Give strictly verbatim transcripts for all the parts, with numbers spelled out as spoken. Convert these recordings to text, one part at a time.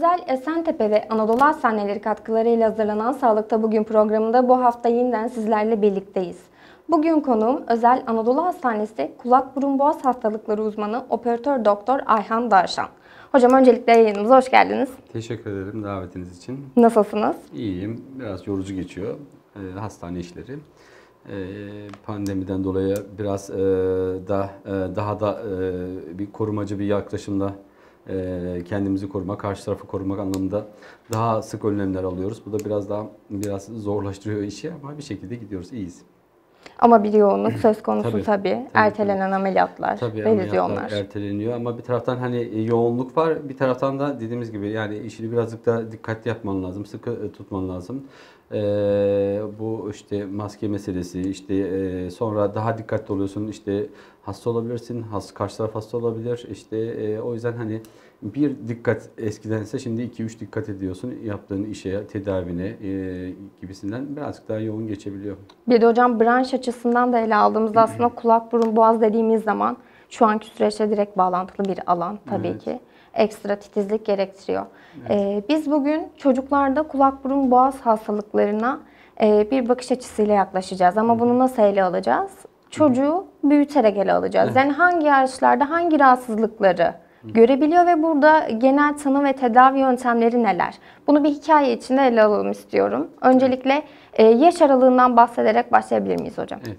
Özel Esentepe ve Anadolu Hastaneleri katkılarıyla hazırlanan Sağlıkta Bugün programında bu hafta yeniden sizlerle birlikteyiz. Bugün konuğum Özel Anadolu Hastanesi Kulak Burun Boğaz Hastalıkları Uzmanı Operatör Doktor Ayhan Darşan. Hocam öncelikle yayınımıza hoş geldiniz. Teşekkür ederim davetiniz için. Nasılsınız? İyiyim. Biraz yorucu geçiyor e, hastane işleri. E, pandemiden dolayı biraz e, da e, daha da e, bir korumacı bir yaklaşımla e, kendimizi korumak, karşı tarafı korumak anlamında daha sık önlemler alıyoruz. Bu da biraz daha biraz zorlaştırıyor işi ama bir şekilde gidiyoruz. İyiyiz. Ama bir yoğunluk söz konusu tabii. tabii. tabii. Ertelenen ameliyatlar, tabii, revizyonlar. ameliyatlar erteleniyor ama bir taraftan hani yoğunluk var. Bir taraftan da dediğimiz gibi yani işini birazcık da dikkatli yapman lazım, sıkı tutman lazım. Ee, bu işte maske meselesi, işte e, sonra daha dikkatli oluyorsun. İşte hasta olabilirsin, has, karşı taraf hasta olabilir. İşte e, o yüzden hani bir dikkat eskidense şimdi iki üç dikkat ediyorsun yaptığın işe, tedavine e, gibisinden birazcık daha yoğun geçebiliyor. Bir de hocam branş açısından da ele aldığımızda aslında kulak, burun, boğaz dediğimiz zaman şu anki süreçte direkt bağlantılı bir alan tabii Evet. ki. Ekstra titizlik gerektiriyor. Evet. Ee, biz bugün çocuklarda kulak, burun, boğaz hastalıklarına e, bir bakış açısıyla yaklaşacağız. Ama bunu nasıl ele alacağız? Çocuğu büyüterek ele alacağız. Evet. Yani hangi yaşlarda hangi rahatsızlıkları görebiliyor ve burada genel tanı ve tedavi yöntemleri neler? Bunu bir hikaye içinde ele alalım istiyorum. Öncelikle e, yaş aralığından bahsederek başlayabilir miyiz hocam? Evet.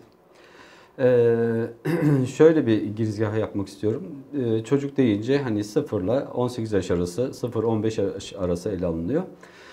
Ee, şöyle bir girizgah yapmak istiyorum. Ee, çocuk deyince hani sıfır ile on sekiz yaş arası, sıfır on beş yaş arası ele alınıyor.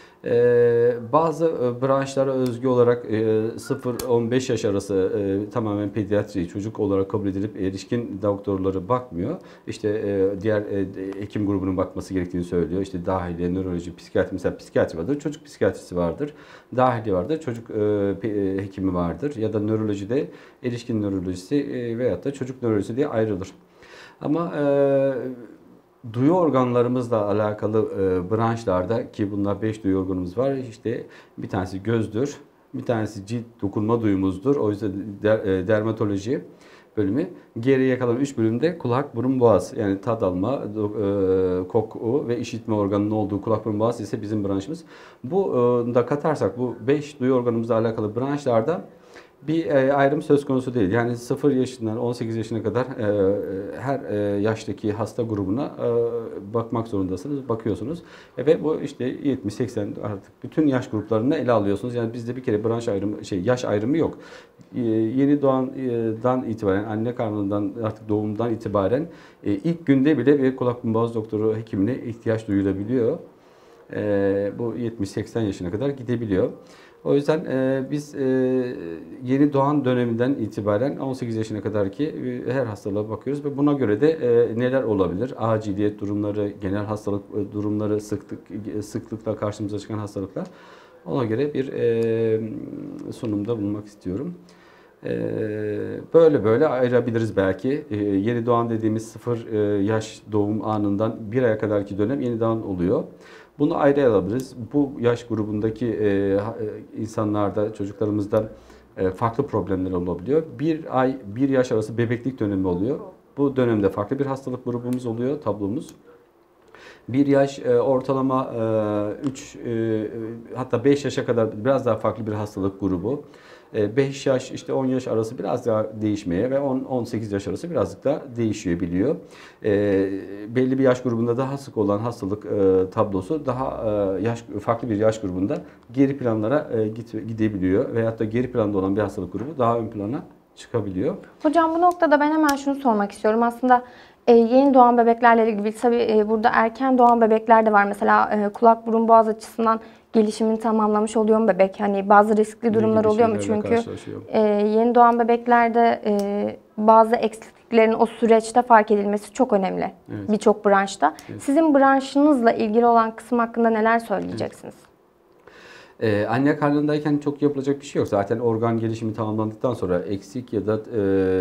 Ee, bazı branşlara özgü olarak e, sıfır on beş yaş arası e, tamamen pediatri çocuk olarak kabul edilip erişkin doktorları bakmıyor. İşte e, diğer e, hekim grubunun bakması gerektiğini söylüyor. İşte dahiliye, nöroloji, psikiyatri, mesela psikiyatri vardır, çocuk psikiyatrisi vardır, dahiliye vardır, çocuk e, hekimi vardır ya da nörolojide erişkin nörolojisi e, veyahut da çocuk nörolojisi diye ayrılır. Ama e, duyu organlarımızla alakalı e, branşlarda ki bunlar beş duyu organımız var. İşte bir tanesi gözdür, bir tanesi cilt dokunma duyumuzdur. O yüzden der, e, dermatoloji bölümü. Geriye kalan üç bölümde kulak, burun, boğaz. Yani tat alma, do, e, koku ve işitme organının olduğu kulak, burun, boğaz ise bizim branşımız. Bu e, da katarsak bu beş duyu organımızla alakalı branşlarda bir e, ayrım söz konusu değil. Yani sıfır yaşından on sekiz yaşına kadar e, her e, yaştaki hasta grubuna e, bakmak zorundasınız, bakıyorsunuz. E, ve bu işte yetmiş seksen artık bütün yaş gruplarını ele alıyorsunuz. Yani bizde bir kere branş ayrımı, şey yaş ayrımı yok. E, yeni doğandan itibaren, anne karnından artık doğumdan itibaren e, ilk günde bile bir kulak burun boğaz doktoru hekimine ihtiyaç duyulabiliyor. E, bu yetmiş seksen yaşına kadar gidebiliyor. O yüzden e, biz e, yeni doğan döneminden itibaren on sekiz yaşına kadar ki e, her hastalığa bakıyoruz ve buna göre de e, neler olabilir? Aciliyet durumları, genel hastalık e, durumları, sıklık sıklıkla karşımıza çıkan hastalıklar. Ona göre bir e, sunumda bulunmak istiyorum. E, böyle böyle ayırabiliriz belki. E, yeni doğan dediğimiz sıfır e, yaş doğum anından bir aya kadarki dönem yeni doğan oluyor. Bunu ayrı alabiliriz. Bu yaş grubundaki e, insanlarda, çocuklarımızda e, farklı problemler olabiliyor. Bir ay, bir yaş arası bebeklik dönemi oluyor. Bu dönemde farklı bir hastalık grubumuz oluyor, tablomuz. Bir yaş e, ortalama üç e, hatta beş yaşa kadar biraz daha farklı bir hastalık grubu. beş yaş işte on yaş arası biraz daha değişmeye ve on on sekiz yaş arası birazcık daha değişiyor biliyor. E, belli bir yaş grubunda daha sık olan hastalık e, tablosu daha e, yaş farklı bir yaş grubunda geri planlara e, git, gidebiliyor veyahut da geri planda olan bir hastalık grubu daha ön plana çıkabiliyor. Hocam bu noktada ben hemen şunu sormak istiyorum. Aslında e, yeni doğan bebeklerle ilgili tabii e, burada erken doğan bebekler de var. Mesela e, kulak, burun, boğaz açısından gelişimini tamamlamış oluyor mu bebek? Hani bazı riskli durumlar oluyor mu? Çünkü e, yeni doğan bebeklerde e, bazı eksikliklerin o süreçte fark edilmesi çok önemli. Evet. Birçok branşta. Evet. Sizin branşınızla ilgili olan kısım hakkında neler söyleyeceksiniz? Evet. Ee, anne karnındayken çok yapılacak bir şey yok. Zaten organ gelişimi tamamlandıktan sonra eksik ya da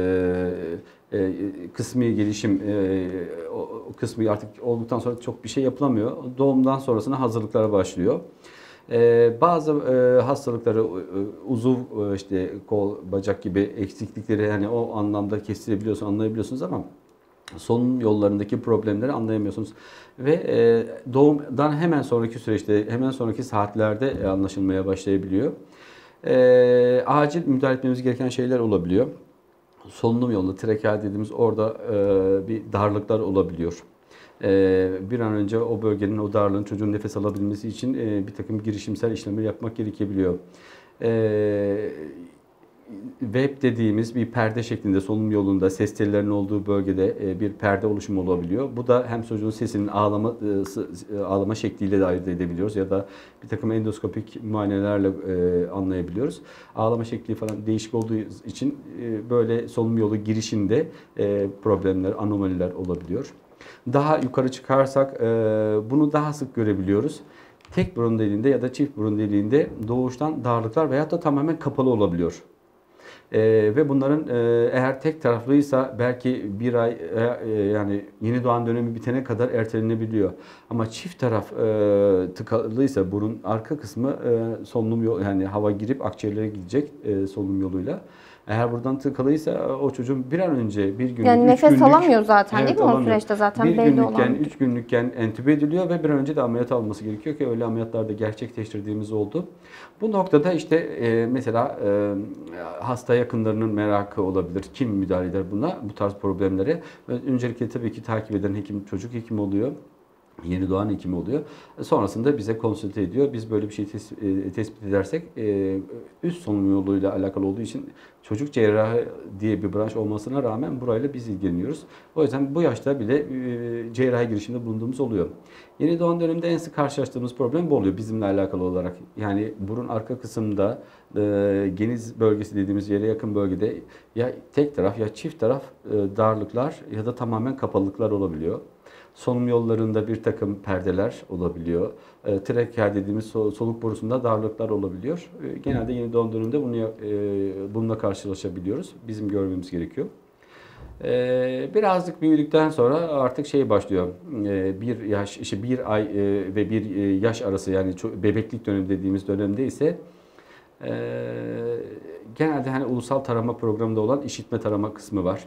e, e, kısmi gelişim e, o, o kısmı artık olduktan sonra çok bir şey yapılamıyor. Doğumdan sonrasına hazırlıklara başlıyor. Ee, bazı e, hastalıkları, e, uzuv, e, işte kol, bacak gibi eksiklikleri yani o anlamda kestirebiliyorsunuz, anlayabiliyorsunuz ama solunum yollarındaki problemleri anlayamıyorsunuz. Ve e, doğumdan hemen sonraki süreçte, hemen sonraki saatlerde e, anlaşılmaya başlayabiliyor. E, acil müdahale etmemiz gereken şeyler olabiliyor. Solunum yolu, trakea dediğimiz orada e, bir darlıklar olabiliyor. E, bir an önce o bölgenin, o darlığın çocuğun nefes alabilmesi için e, bir takım girişimsel işlemler yapmak gerekebiliyor. E, Web dediğimiz bir perde şeklinde solunum yolunda ses tellerinin olduğu bölgede bir perde oluşumu olabiliyor. Bu da hem çocuğun sesinin ağlama ağlama şekliyle de ayırt edebiliyoruz ya da bir takım endoskopik muayenelerle anlayabiliyoruz. Ağlama şekli falan değişik olduğu için böyle solunum yolu girişinde problemler, anomaliler olabiliyor. Daha yukarı çıkarsak bunu daha sık görebiliyoruz. Tek burun deliğinde ya da çift burun deliğinde doğuştan darlıklar veyahut da tamamen kapalı olabiliyor. Ee, ve bunların e, eğer tek taraflıysa belki bir ay e, yani yeni doğan dönemi bitene kadar ertelenebiliyor. Ama çift taraf e, tıkalıysa burun arka kısmı e, solunum yolu, yani hava girip akciğerlere gidecek e, solunum yoluyla. Eğer buradan tıkalıysa o çocuğun bir an önce bir günlük, Yani üç nefes günlük, alamıyor zaten evet, değil mi o alamıyor. süreçte zaten bir belli günlükken, olan. üç günlükken entübe ediliyor ve bir an önce de ameliyat alması gerekiyor ki öyle ameliyatlarda gerçekleştirdiğimiz oldu. Bu noktada işte e, mesela e, hasta yakınlarının merakı olabilir. Kim müdahale eder buna, bu tarz problemlere? Öncelikle tabii ki takip eden hekim çocuk hekimi oluyor. Yeni doğan hekimi oluyor. Sonrasında bize konsülte ediyor. Biz böyle bir şey tes e, tespit edersek e, üst solunum yoluyla alakalı olduğu için çocuk cerrahı diye bir branş olmasına rağmen burayla biz ilgileniyoruz. O yüzden bu yaşta bile e, cerrahi girişimde bulunduğumuz oluyor. Yeni doğan döneminde en sık karşılaştığımız problem bu oluyor bizimle alakalı olarak. Yani burun arka kısımda e, geniz bölgesi dediğimiz yere yakın bölgede ya tek taraf ya çift taraf e, darlıklar ya da tamamen kapalılıklar olabiliyor. Solunum yollarında bir takım perdeler olabiliyor. E, trakea dediğimiz soluk borusunda darlıklar olabiliyor. E, genelde yeni doğum döneminde bunu, e, bununla karşılaşabiliyoruz. Bizim görmemiz gerekiyor. E, birazcık büyüdükten sonra artık şey başlıyor. E, bir yaş, işte bir ay e, ve bir yaş arası, yani bebeklik dönemi dediğimiz dönemde ise e, genelde hani ulusal tarama programında olan işitme tarama kısmı var.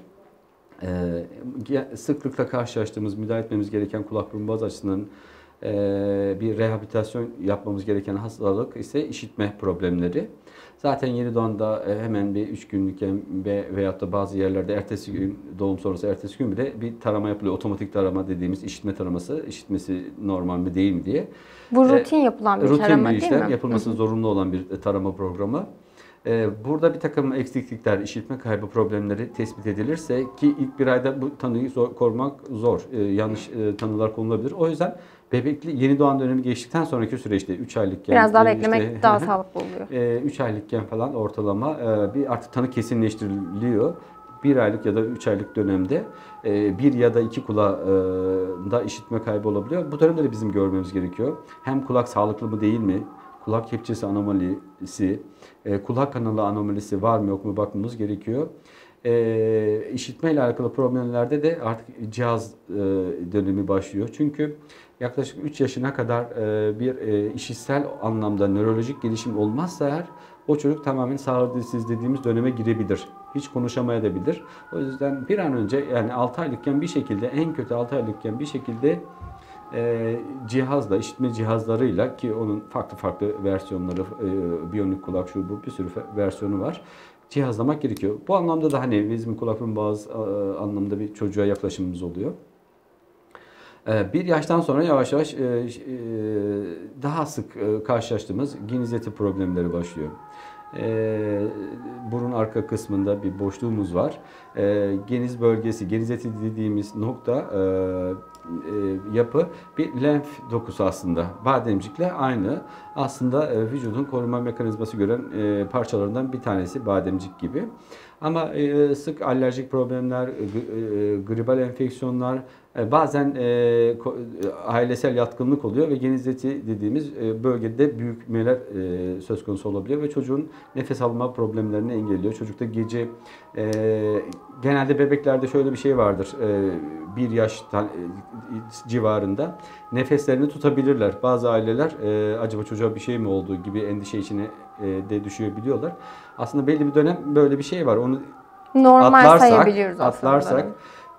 Ee, sıklıkla karşılaştığımız, müdahale etmemiz gereken kulak burun boğaz açısından e, bir rehabilitasyon yapmamız gereken hastalık ise işitme problemleri. Zaten yeni doğanda e, hemen bir üç günlükken ve veyahut da bazı yerlerde ertesi gün, doğum sonrası ertesi gün bile bir tarama yapılıyor. Otomatik tarama dediğimiz işitme taraması, işitmesi normal mi değil mi diye. Bu rutin yapılan bir rutin tarama bir değil mi? Yapılması hı hı. zorunlu olan bir tarama programı. Burada bir takım eksiklikler, işitme kaybı problemleri tespit edilirse, ki ilk bir ayda bu tanıyı zor, korumak zor, ee, yanlış e, tanılar konulabilir. O yüzden bebekli yeni doğan dönemi geçtikten sonraki süreçte üç aylıkken biraz daha e, beklemek işte, daha sağlıklı oluyor. üç aylıkken falan ortalama e, bir artık tanı kesinleştiriliyor. Bir aylık ya da üç aylık dönemde e, bir ya da iki kulağında işitme kaybı olabiliyor. Bu dönemde de bizim görmemiz gerekiyor. Hem kulak sağlıklı mı değil mi? Kulak kepçesi anomalisi, e, kulak kanalı anomalisi var mı yok mu bakmamız gerekiyor. E, işitme ile alakalı problemlerde de artık cihaz e, dönemi başlıyor. Çünkü yaklaşık üç yaşına kadar e, bir e, işitsel anlamda nörolojik gelişim olmazsa eğer, o çocuk tamamen sağır dilsiz dediğimiz döneme girebilir. Hiç konuşamayabilir. O yüzden bir an önce, yani altı aylıkken bir şekilde, en kötü altı aylıkken bir şekilde E, cihazla, işitme cihazlarıyla, ki onun farklı farklı versiyonları, e, biyonik kulak, şu bu bir sürü versiyonu var, cihazlamak gerekiyor. Bu anlamda da hani bizim kulak burun boğaz e, anlamda bir çocuğa yaklaşımımız oluyor. E, bir yaştan sonra yavaş yavaş e, e, daha sık e, karşılaştığımız genizleti problemleri başlıyor. E, burun arka kısmında bir boşluğumuz var. E, geniz bölgesi, genizleti dediğimiz nokta, e, e, yapı bir lenf dokusu aslında. Bademcikle aynı. Aslında e, vücudun koruma mekanizması gören e, parçalarından bir tanesi bademcik gibi. Ama e, sık alerjik problemler, e, gribal enfeksiyonlar, e, bazen e, ailesel yatkınlık oluyor ve genizleti dediğimiz e, bölgede büyümeler e, söz konusu olabiliyor ve çocuğun nefes alma problemlerini engelliyor. Çocukta gece e, genelde bebeklerde şöyle bir şey vardır. E, bir yaş e, civarında nefeslerini tutabilirler. Bazı aileler e, acaba çocuğa bir şey mi olduğu gibi endişe içine e, de düşebiliyorlar. Aslında belli bir dönem böyle bir şey var. Onu normal atlarsak, sayabiliyoruz aslında. atlarsak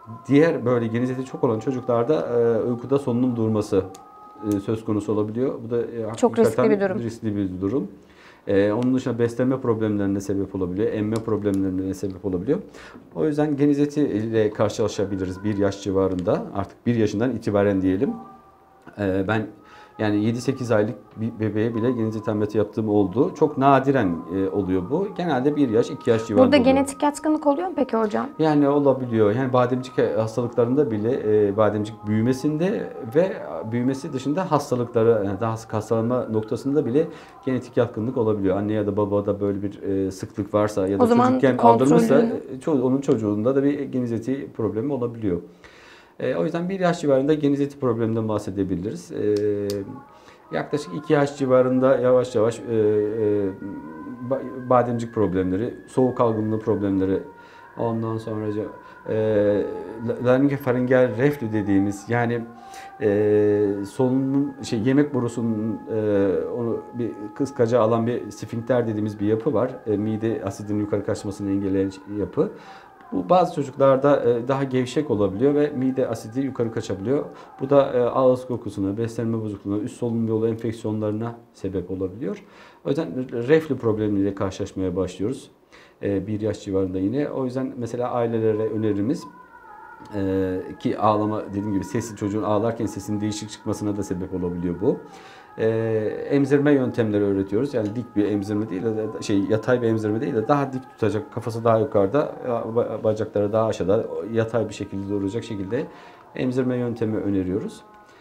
Diğer böyle genizeti çok olan çocuklarda e, uykuda solunum durması e, söz konusu olabiliyor. Bu da e, Çok riskli hakikaten bir durum. riskli bir durum. E, onun dışında beslenme problemlerine sebep olabiliyor, emme problemlerine sebep olabiliyor. O yüzden genizeti ile karşılaşabiliriz bir yaş civarında. Artık bir yaşından itibaren diyelim. E, ben yani yedi sekiz aylık bir bebeğe bile genizet ameliyatı yaptığım oldu. Çok nadiren e, oluyor bu. Genelde bir yaş, iki yaş civarında Burada oluyor. genetik yatkınlık oluyor mu peki hocam? Yani olabiliyor. Yani bademcik hastalıklarında bile e, bademcik büyümesinde ve büyümesi dışında hastalıklara, yani daha sık hastalanma noktasında bile genetik yatkınlık olabiliyor. Anne ya da babada böyle bir e, sıklık varsa ya da O zaman çocukken kontrolü- aldırmışsa e, ço- onun çocuğunda da bir genizeti problemi olabiliyor. E, o yüzden bir yaş civarında genizeti probleminden bahsedebiliriz. E, yaklaşık iki yaş civarında yavaş yavaş e, e, ba- bademcik problemleri, soğuk algınlığı problemleri, ondan sonra e, laringofaringel reflü dediğimiz yani e, solunum şey yemek borusunun e, onu bir kıskaca alan bir sfinkter dediğimiz bir yapı var. E, mide asidinin yukarı kaçmasını engelleyen yapı. Bu bazı çocuklarda e, daha gevşek olabiliyor ve mide asidi yukarı kaçabiliyor. Bu da e, ağız kokusuna, beslenme bozukluğuna, üst solunum yolu enfeksiyonlarına sebep olabiliyor. O yüzden reflü problemiyle karşılaşmaya başlıyoruz. E, bir yaş civarında yine. O yüzden mesela ailelere önerimiz e, ki ağlama dediğim gibi sesli çocuğun ağlarken sesinin değişik çıkmasına da sebep olabiliyor bu. E, emzirme yöntemleri öğretiyoruz. Yani dik bir emzirme değil de şey yatay bir emzirme değil de daha dik tutacak, kafası daha yukarıda, bacakları daha aşağıda, yatay bir şekilde duracak şekilde emzirme yöntemi öneriyoruz.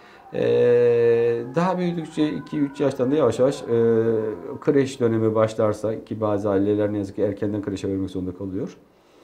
Ee, daha büyüdükçe iki üç yaştan da yavaş yavaş e, kreş dönemi başlarsa ki bazı aileler ne yazık ki erkenden kreşe vermek zorunda kalıyor.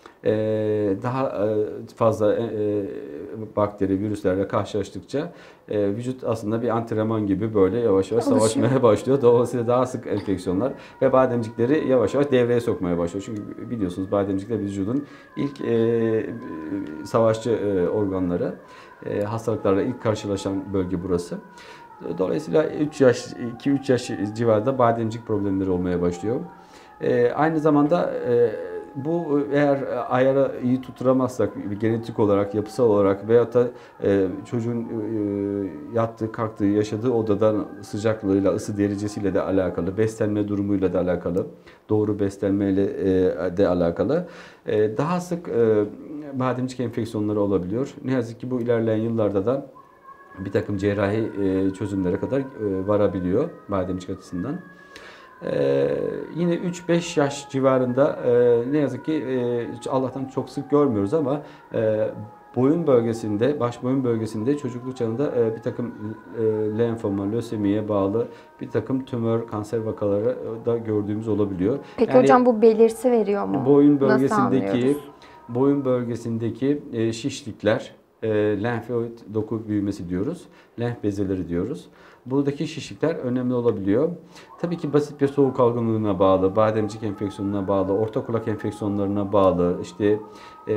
Ee, daha e, fazla e, bakteri, virüslerle karşılaştıkça e, vücut aslında bir antrenman gibi böyle yavaş yavaş Alışıyor. savaşmaya başlıyor. Dolayısıyla daha sık enfeksiyonlar ve bademcikleri yavaş yavaş devreye sokmaya başlıyor. Çünkü biliyorsunuz bademcikler vücudun ilk e, savaşçı e, organları. E, hastalıklarla ilk karşılaşan bölge burası. Dolayısıyla üç yaş, iki üç yaş civarında bademcik problemleri olmaya başlıyor. E, aynı zamanda e, bu eğer ayara iyi tutturamazsak bir genetik olarak, yapısal olarak veyahut da e, çocuğun e, yattığı, kalktığı, yaşadığı odadan sıcaklığıyla, ısı derecesiyle de alakalı, beslenme durumuyla da alakalı, doğru beslenmeyle e, de alakalı. E, daha sık e, bademcik enfeksiyonları olabiliyor. Ne yazık ki bu ilerleyen yıllarda da bir takım cerrahi e, çözümlere kadar e, varabiliyor bademcik açısından. Ee, yine üç beş yaş civarında e, ne yazık ki e, Allah'tan çok sık görmüyoruz ama e, boyun bölgesinde, baş boyun bölgesinde çocukluk çağında e, bir takım e, lenfoma, lösemiye bağlı bir takım tümör, kanser vakaları da gördüğümüz olabiliyor. Peki Yani hocam bu belirti veriyor mu? boyun Nasıl bölgesindeki anlıyoruz? boyun bölgesindeki e, şişlikler, e, lenfoid doku büyümesi diyoruz, lenf bezeleri diyoruz. Buradaki şişlikler önemli olabiliyor. Tabii ki basit bir soğuk algınlığına bağlı, bademcik enfeksiyonuna bağlı, orta kulak enfeksiyonlarına bağlı, işte e,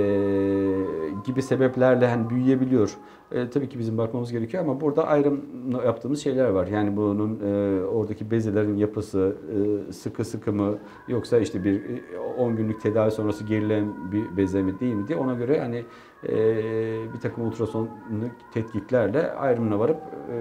gibi sebeplerle hani büyüyebiliyor. E, tabii ki bizim bakmamız gerekiyor ama burada ayrım yaptığımız şeyler var. Yani bunun e, oradaki bezelerin yapısı, e, sıkı sıkı mı yoksa işte bir on günlük tedavi sonrası gerilen bir beze mi değil mi diye ona göre hani e, bir takım ultrasonlu tetkiklerle ayrımına varıp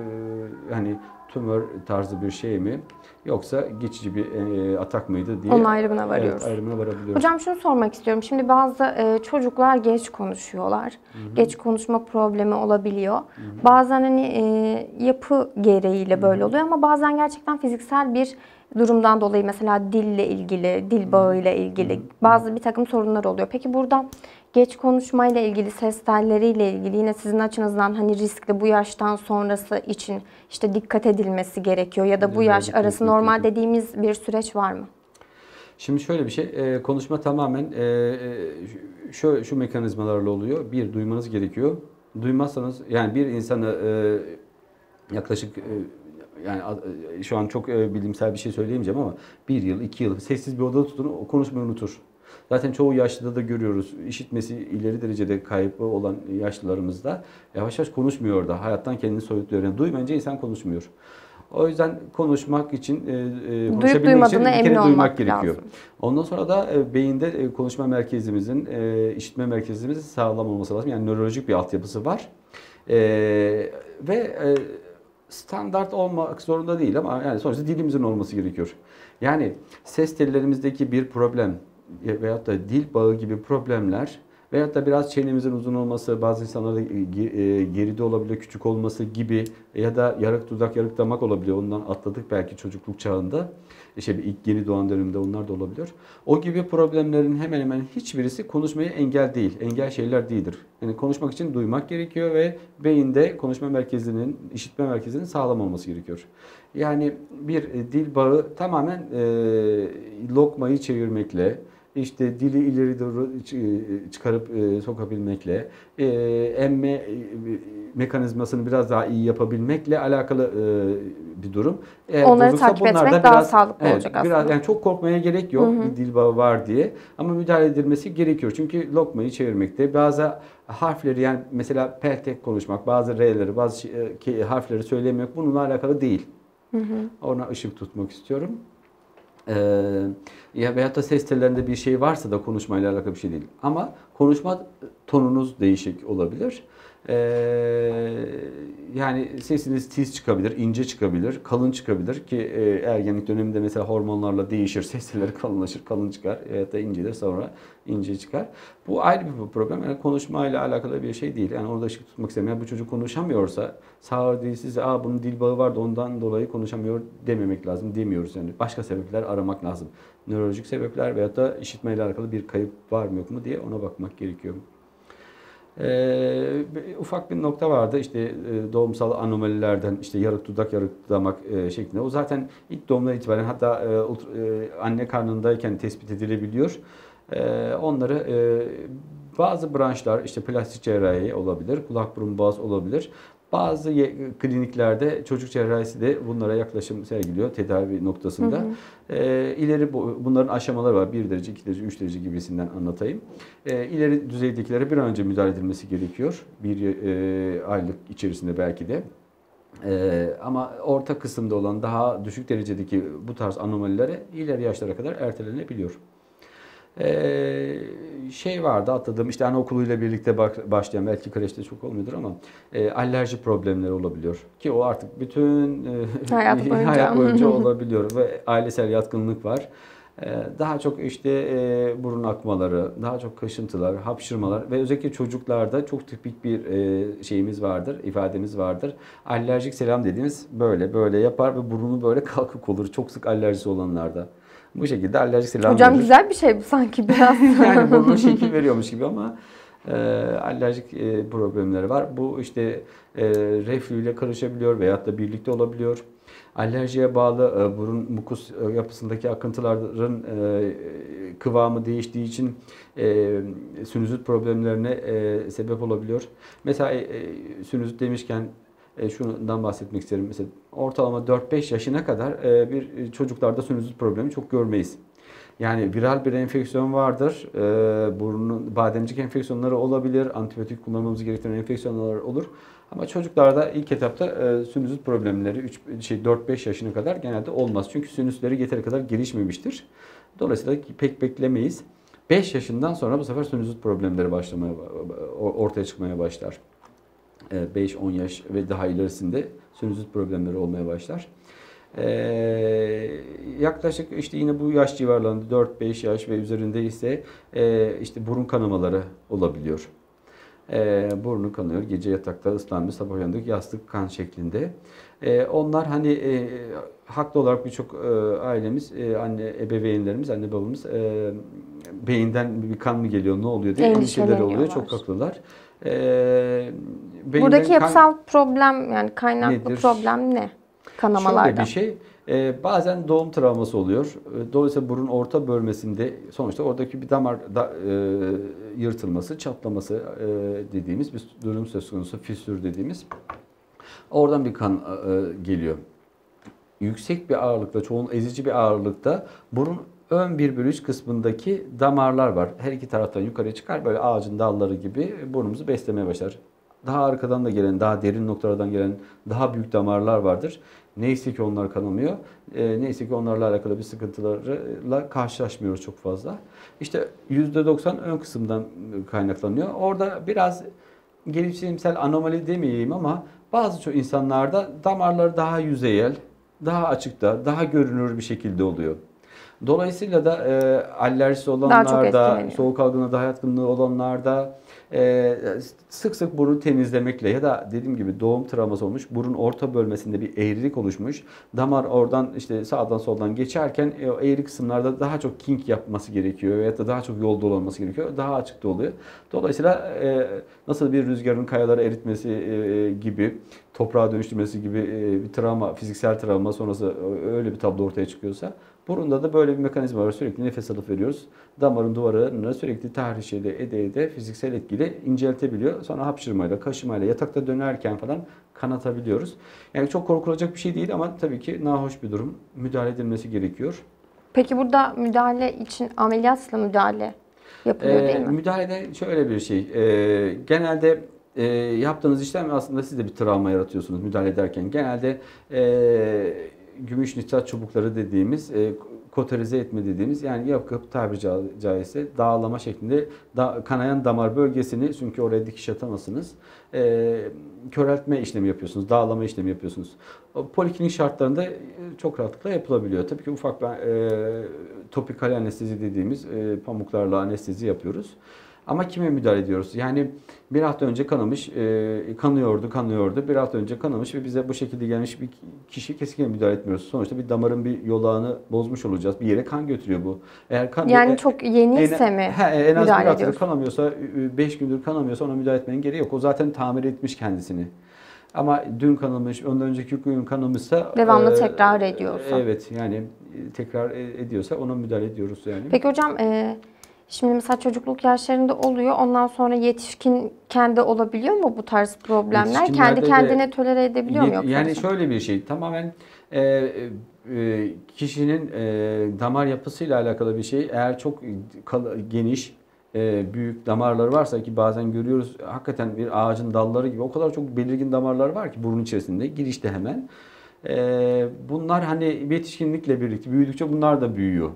e, hani tümör tarzı bir şey mi yoksa geçici bir e, atak mıydı diye Onun ayrımına varıyoruz. Evet, ayrımına varabiliyoruz. Hocam şunu sormak istiyorum. Şimdi bazı e, çocuklar geç konuşuyorlar. Hı-hı. Geç konuşma problemi olabiliyor. Hı-hı. Bazen hani e, yapı gereğiyle böyle oluyor ama bazen gerçekten fiziksel bir durumdan dolayı mesela dille ilgili, dil bağıyla ilgili Hı-hı. bazı bir takım sorunlar oluyor. Peki burada geç konuşmayla ilgili, ses telleriyle ilgili yine sizin açınızdan hani riskli bu yaştan sonrası için işte dikkat edilmesi gerekiyor ya da bu yaş arası normal dediğimiz bir süreç var mı? Şimdi şöyle bir şey, e, konuşma tamamen e, şu, şu mekanizmalarla oluyor. Bir, duymanız gerekiyor. Duymazsanız, yani bir insanı e, yaklaşık e, yani e, şu an çok e, bilimsel bir şey söyleyemeyeceğim ama bir yıl, iki yıl sessiz bir odada tutun, o konuşmayı unutur. Zaten çoğu yaşlıda da görüyoruz. İşitmesi ileri derecede kaybı olan yaşlılarımızda yavaş yavaş konuşmuyor da. Hayattan kendini soyutluyor. Yani duymayınca insan konuşmuyor. O yüzden konuşmak için, e, e, Duyup konuşabilmek için duymadığına bir emin kere olmak duymak gerekiyor. lazım. Ondan sonra da e, beyinde e, konuşma merkezimizin, e, işitme merkezimizin sağlam olması lazım. Yani nörolojik bir altyapısı var. E, ve e, standart olmak zorunda değil ama yani sonuçta dilimizin olması gerekiyor. Yani ses tellerimizdeki bir problem veyahut da dil bağı gibi problemler veyahut da biraz çenemizin uzun olması, bazı insanlarda geride olabiliyor, küçük olması gibi ya da yarık dudak, yarık damak olabiliyor. Ondan atladık belki çocukluk çağında. İşte ilk yeni doğan döneminde onlar da olabiliyor. O gibi problemlerin hemen hemen hiçbirisi konuşmaya engel değil. Engel şeyler değildir. Yani konuşmak için duymak gerekiyor ve beyinde konuşma merkezinin, işitme merkezinin sağlam olması gerekiyor. Yani bir dil bağı tamamen e, lokmayı çevirmekle, işte dili ileri doğru çıkarıp e, sokabilmekle, e, emme e, mekanizmasını biraz daha iyi yapabilmekle alakalı e, bir durum. Eğer Onları bozuksa takip bunlar etmek da daha biraz, sağlıklı evet, olacak biraz aslında. yani çok korkmaya gerek yok, Hı hı. bir dil bağı var diye, ama müdahale edilmesi gerekiyor. Çünkü lokmayı çevirmekte bazı harfleri, yani mesela peltek konuşmak, bazı R'leri, bazı e, harfleri söylemek bununla alakalı değil. Hı hı. Ona ışık tutmak istiyorum. Ee, ya veyahut da ses tellerinde bir şey varsa da konuşmayla alakalı bir şey değil. Ama konuşma tonunuz değişik olabilir. Ee, yani sesiniz tiz çıkabilir, ince çıkabilir, kalın çıkabilir ki e, ergenlik döneminde mesela hormonlarla değişir. Ses telleri kalınlaşır, kalın çıkar veyahut da incelir, sonra ince çıkar. Bu ayrı bir problem. Yani konuşmayla alakalı bir şey değil. Yani orada ışık tutmak istemiyorum. Yani bu çocuk konuşamıyorsa, sağır dilsiz, aa bunun dil bağı vardı ondan dolayı konuşamıyor dememek lazım, demiyoruz yani. Başka sebepler aramak lazım. Nörolojik sebepler veyahut da işitmeyle alakalı bir kayıp var mı yok mu diye ona bakmak gerekiyor. Ee, ufak bir nokta vardı işte e, doğumsal anomalilerden, işte yarık dudak, yarık damak e, şeklinde. O zaten ilk doğumdan itibaren, hatta e, e, anne karnındayken tespit edilebiliyor. E, onları e, bazı branşlar, işte plastik cerrahi olabilir, kulak burun boğaz olabilir. Bazı kliniklerde çocuk cerrahisi de bunlara yaklaşım sergiliyor tedavi noktasında. Hı hı. E, ileri bu, bunların aşamaları var. bir derece, iki derece, üç derece gibisinden anlatayım. E, ileri düzeydekilere bir an önce müdahale edilmesi gerekiyor. Bir e, aylık içerisinde belki de. Ee, ama orta kısımda olan daha düşük derecedeki bu tarz anomalilere ileri yaşlara kadar ertelenebiliyor. Ee, şey vardı atladığım, işte anaokuluyla birlikte başlayan, belki kreşte çok olmuyordur ama e, alerji problemleri olabiliyor. Ki o artık bütün e, Hayat boyunca. hayat boyunca olabiliyor ve ailesel yatkınlık var. Daha çok işte e, burun akmaları, daha çok kaşıntılar, hapşırmalar ve özellikle çocuklarda çok tipik bir e, şeyimiz vardır, ifademiz vardır. Alerjik selam dediğimiz böyle böyle yapar ve burnu böyle kalkık olur. Çok sık alerjisi olanlarda. Bu şekilde alerjik selam Hocam verir. güzel bir şey bu sanki biraz. Yani burnuna şekil veriyormuş gibi ama e, alerjik e, problemleri var. Bu işte e, reflü ile karışabiliyor veyahut da birlikte olabiliyor. Alerjiye bağlı e, burun mukus e, yapısındaki akıntıların e, kıvamı değiştiği için e, sinüzit problemlerine e, sebep olabiliyor. Mesela e, sinüzit demişken e, şundan bahsetmek isterim. Mesela ortalama dört beş yaşına kadar e, bir çocuklarda sinüzit problemi çok görmeyiz. Yani viral bir enfeksiyon vardır. E, burnun bademcik enfeksiyonları olabilir. Antibiyotik kullanmamız gereken enfeksiyonlar olur. Ama çocuklarda ilk etapta e, sinüzit problemleri üç, şey, dört beş yaşına kadar genelde olmaz. Çünkü sinüsleri yeteri kadar gelişmemiştir. Dolayısıyla pek beklemeyiz. beş yaşından sonra bu sefer sinüzit problemleri başlamaya ortaya çıkmaya başlar. beş on yaş ve daha ilerisinde sinüzit problemleri olmaya başlar. Ee, yaklaşık işte yine bu yaş civarlarında dört beş yaş ve üzerinde ise e, işte burun kanamaları olabiliyor. E, burnu kanıyor, gece yatakta ıslanmış, sabah uyandık yastık kan şeklinde. E, onlar hani e, haklı olarak birçok e, ailemiz, e, anne ebeveynlerimiz, anne babamız e, beyinden bir kan mı geliyor, ne oluyor diye endişeleri oluyor. Çok haklılar. E, Buradaki yapısal kan, problem, yani kaynaklı nedir? Problem ne? Kanamalarda. Şöyle bir şey, e, bazen doğum travması oluyor. Dolayısıyla burun orta bölmesinde sonuçta oradaki bir damar da, e, yırtılması, çatlaması e, dediğimiz bir durum söz konusu, fissür dediğimiz. Oradan bir kan e, geliyor. Yüksek bir ağırlıkta, çoğun ezici bir ağırlıkta burun ön bir bölü üç kısmındaki damarlar var. Her iki taraftan yukarıya çıkar, böyle ağacın dalları gibi burnumuzu beslemeye başlar. Daha arkadan da gelen, daha derin noktalardan gelen daha büyük damarlar vardır. Neyse ki onlar kanamıyor. E, neyse ki onlarla alakalı bir sıkıntılarla karşılaşmıyoruz çok fazla. İşte yüzde doksan ön kısımdan kaynaklanıyor. Orada biraz gelişimsel anomali demeyeyim ama bazı çok insanlarda damarları daha yüzeyel, daha açıkta, daha görünür bir şekilde oluyor. Dolayısıyla da e, alerjisi olanlarda, soğuk algınlığı daha yatkınlığı olanlarda e, sık sık burun temizlemekle ya da dediğim gibi doğum travması olmuş, burun orta bölmesinde bir eğrilik oluşmuş. Damar oradan işte sağdan soldan geçerken e, o eğri kısımlarda daha çok kink yapması gerekiyor veya da daha çok yol dolanması gerekiyor. Daha açıkta oluyor. Dolayısıyla e, nasıl bir rüzgarın kayaları eritmesi e, gibi, toprağa dönüştürmesi gibi e, bir travma, fiziksel travma sonrası öyle bir tablo ortaya çıkıyorsa, burunda da böyle bir mekanizma var. Sürekli nefes alıp veriyoruz. Damarın duvarını sürekli tahriş ede ede ede fiziksel etkiyle inceltebiliyor. Sonra hapşırmayla, kaşımayla, yatakta dönerken falan kanatabiliyoruz. Yani çok korkulacak bir şey değil ama tabii ki nahoş bir durum. Müdahale edilmesi gerekiyor. Peki burada müdahale için ameliyatla müdahale yapılıyor Ee, değil mi? Müdahalede şöyle bir şey. Ee, genelde e, yaptığınız işlem aslında siz de bir travma yaratıyorsunuz müdahale ederken. Genelde e, gümüş nitrat çubukları dediğimiz, e, koterize etme dediğimiz, yani yakıp tabiri ca- caizse dağlama şeklinde da, kanayan damar bölgesini, çünkü oraya dikiş atamazsınız, e, köreltme işlemi yapıyorsunuz, dağlama işlemi yapıyorsunuz. O poliklinik şartlarında e, çok rahatlıkla yapılabiliyor. Tabii ki ufak bir e, topikal anestezi dediğimiz e, pamuklarla anestezi yapıyoruz. Ama kime müdahale ediyoruz? Yani bir hafta önce kanamış, e, kanıyordu, kanıyordu. Bir hafta önce kanamış ve bize bu şekilde gelmiş bir kişi kesinlikle müdahale etmiyoruz. Sonuçta bir damarın bir yolağını bozmuş olacağız. Bir yere kan götürüyor bu. Eğer kan, Yani e, çok yeniyse en, mi he, en az bir müdahale haftadır ediyoruz? kanamıyorsa, beş gündür kanamıyorsa ona müdahale etmenin gereği yok. O zaten tamir etmiş kendisini. Ama dün kanamış, ondan önceki gün kanamışsa, Devamlı e, tekrar ediyorsa. Evet, yani e, tekrar ediyorsa ona müdahale ediyoruz yani. Peki hocam, e, şimdi mesela çocukluk yaşlarında oluyor. Ondan sonra yetişkinken de olabiliyor mu bu tarz problemler? Kendi Yetişkinlerde de- kendine tolere edebiliyor mu Yet- yoksa? Yani hocam? şöyle bir şey, tamamen e, e, kişinin e, damar yapısıyla alakalı bir şey. Eğer çok kal- geniş, e, büyük damarları varsa, ki bazen görüyoruz hakikaten bir ağacın dalları gibi o kadar çok belirgin damarlar var ki burun içerisinde, girişte hemen. E, bunlar hani yetişkinlikle birlikte büyüdükçe bunlar da büyüyor.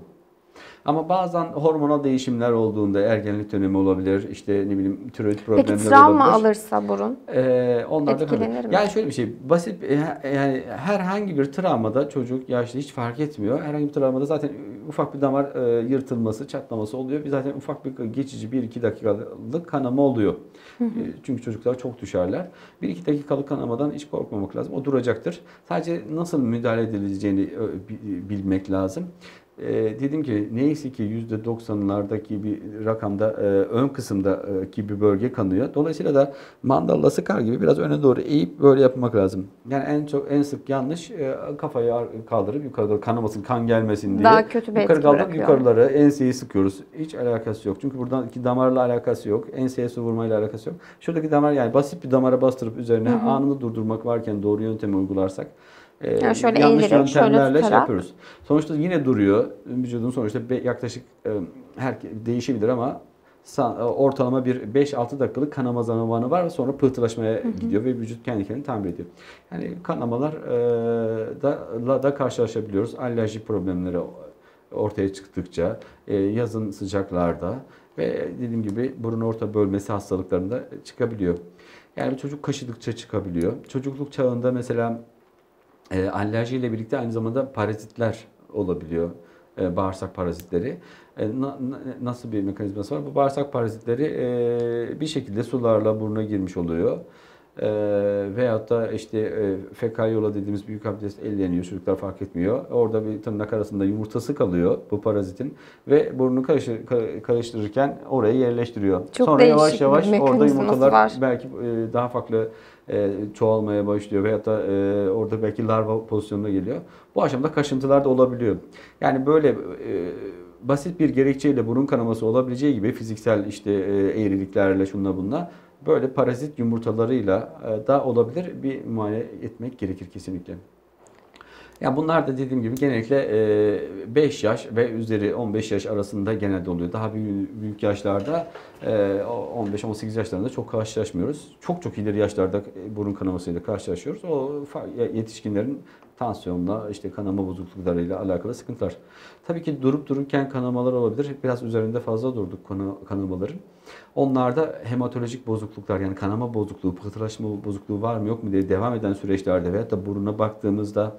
Ama bazen hormonal değişimler olduğunda, ergenlik dönemi olabilir, işte ne bileyim tiroid problemleri Peki olabilir. travma alırsa burun Ee, onlar da etkilenir böyle. mi? Yani şöyle bir şey, basit, e, yani herhangi bir travmada, çocuk, yaşlı hiç fark etmiyor. Herhangi bir travmada zaten ufak bir damar e, yırtılması, çatlaması oluyor. Bir zaten ufak bir geçici bir iki dakikalık kanama oluyor. E, çünkü çocuklar çok düşerler. bir iki dakikalık kanamadan hiç korkmamak lazım. O duracaktır. Sadece nasıl müdahale edileceğini e, bi- bilmek lazım. Ee, dedim ki neyse ki yüzde doksanlardaki bir rakamda e, ön kısımdaki bir bölge kanıyor. Dolayısıyla da mandalla sıkar gibi biraz öne doğru eğip böyle yapmak lazım. Yani en çok en sık yanlış e, kafayı kaldırıp yukarı doğru kanamasın, kan gelmesin diye. Daha kötü bir Yukarı etki kaldırıp bırakıyor. yukarıları, enseyi sıkıyoruz. Hiç alakası yok. Çünkü buradaki damarla alakası yok. Enseye su vurmayla alakası yok. Şuradaki damar, yani basit bir damara bastırıp üzerine Hı hı. anında durdurmak varken doğru yöntemi uygularsak, Yani şöyle yanlış eğilerek, şöyle yöntemlerle şey tutarak. yapıyoruz. Sonuçta yine duruyor. Vücudun sonuçta be- yaklaşık e, her değişebilir ama sa- ortalama bir beş altı dakikalık kanama zamanı var ve sonra pıhtılaşmaya gidiyor ve vücut kendi kendini tamir ediyor. Yani kanamalar e, da, la da karşılaşabiliyoruz. Alerji problemleri ortaya çıktıkça, e, yazın sıcaklarda ve dediğim gibi burun orta bölmesi hastalıklarında çıkabiliyor. Yani bir çocuk kaşıdıkça çıkabiliyor. Çocukluk çağında mesela e, alerjiyle birlikte aynı zamanda parazitler olabiliyor. E, bağırsak parazitleri. E, na- na- nasıl bir mekanizması var? Bu bağırsak parazitleri e, bir şekilde sularla buruna girmiş oluyor. E, veyahut da işte e, fekal yola dediğimiz büyük abdest elleniyor. Çocuklar fark etmiyor. Orada bir tırnak arasında yumurtası kalıyor bu parazitin ve burnunu karıştır, ka- karıştırırken oraya yerleştiriyor. Çok Sonra yavaş değişik bir yavaş orada mekanizması yumurtalar var. belki e, daha farklı e, çoğalmaya başlıyor veyahut da e, orada belki larva pozisyonuna geliyor. Bu aşamada kaşıntılar da olabiliyor. Yani böyle e, basit bir gerekçeyle burun kanaması olabileceği gibi fiziksel işte e, eğriliklerle şunla bunla böyle parazit yumurtalarıyla e, da olabilir. Bir muayene etmek gerekir kesinlikle. Ya bunlar da dediğim gibi genellikle beş yaş ve üzeri on beş yaş arasında genelde oluyor. Daha büyük, büyük yaşlarda on beş on sekiz yaşlarında çok karşılaşmıyoruz. Çok çok ileri yaşlarda burun kanamasıyla karşılaşıyoruz. O yetişkinlerin tansiyonla, işte kanama bozukluklarıyla alakalı sıkıntılar. Tabii ki durup dururken kanamalar olabilir. Biraz üzerinde fazla durduk konu, kanamaların. Onlarda hematolojik bozukluklar, yani kanama bozukluğu, pıhtılaşma bozukluğu var mı yok mu diye devam eden süreçlerde veyahut da buruna baktığımızda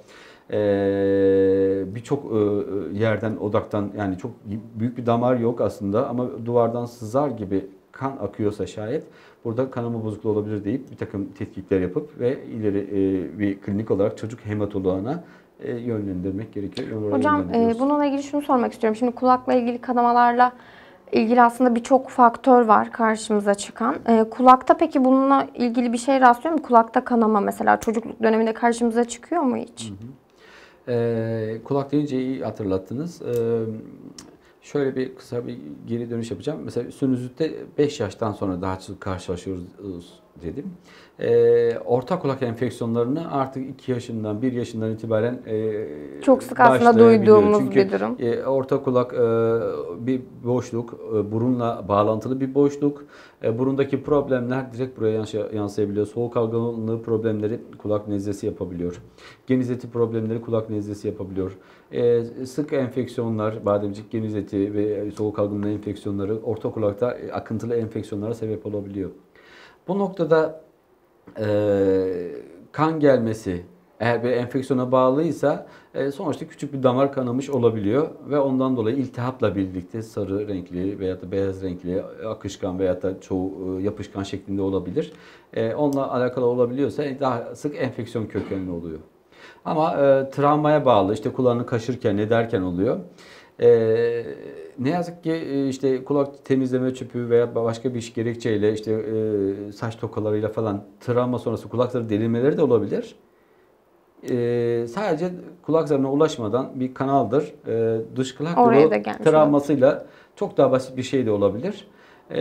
ee, birçok e, yerden, odaktan, yani çok büyük bir damar yok aslında ama duvardan sızar gibi kan akıyorsa şayet burada kanama bozukluğu olabilir deyip bir takım tetkikler yapıp ve ileri e, bir klinik olarak çocuk hematoloğuna e, yönlendirmek gerekiyor. Oraya Hocam e, yönlendiriyoruz. bununla ilgili şunu sormak istiyorum. Şimdi kulakla ilgili kanamalarla ilgili aslında birçok faktör var karşımıza çıkan. E, kulakta peki bununla ilgili bir şey rastlıyor mu? Kulakta kanama mesela çocukluk döneminde karşımıza çıkıyor mu hiç? Hı hı. Ee, kulak deyince iyi hatırlattınız. Ee, şöyle bir kısa bir geri dönüş yapacağım. Mesela sinüzitte beş yaştan sonra daha çok karşılaşıyoruz dedim. Ee, orta kulak enfeksiyonlarını artık iki yaşından, bir yaşından itibaren e, Çok sık aslında başlayabiliyor. duyduğumuz Çünkü bir durum. e, orta kulak e, bir boşluk, e, burunla bağlantılı bir boşluk. E, burundaki problemler direkt buraya yansı- yansıyabiliyor. Soğuk algınlığı problemleri kulak nezlesi yapabiliyor. Genizleti problemleri kulak nezlesi yapabiliyor. E, sık enfeksiyonlar, bademcik, genizleti ve soğuk algınlığı enfeksiyonları orta kulakta e, akıntılı enfeksiyonlara sebep olabiliyor. Bu noktada e, kan gelmesi eğer bir enfeksiyona bağlıysa e, sonuçta küçük bir damar kanamış olabiliyor ve ondan dolayı iltihapla birlikte sarı renkli veya da beyaz renkli, akışkan veya da çoğu e, yapışkan şeklinde olabilir. E, onunla alakalı olabiliyorsa daha sık enfeksiyon kökenli oluyor. Ama e, travmaya bağlı, işte kulağını kaşırken ne derken oluyor. E, ne yazık ki e, işte kulak temizleme tüpü veya başka bir gerekçeyle işte e, saç tokalarıyla falan travma sonrası kulak zarı delinmeleri de olabilir. E, sadece kulak zarına ulaşmadan bir kanaldır. E, dış kulak Oraya yolu da gelmiş travmasıyla çok daha basit bir şey de olabilir. E,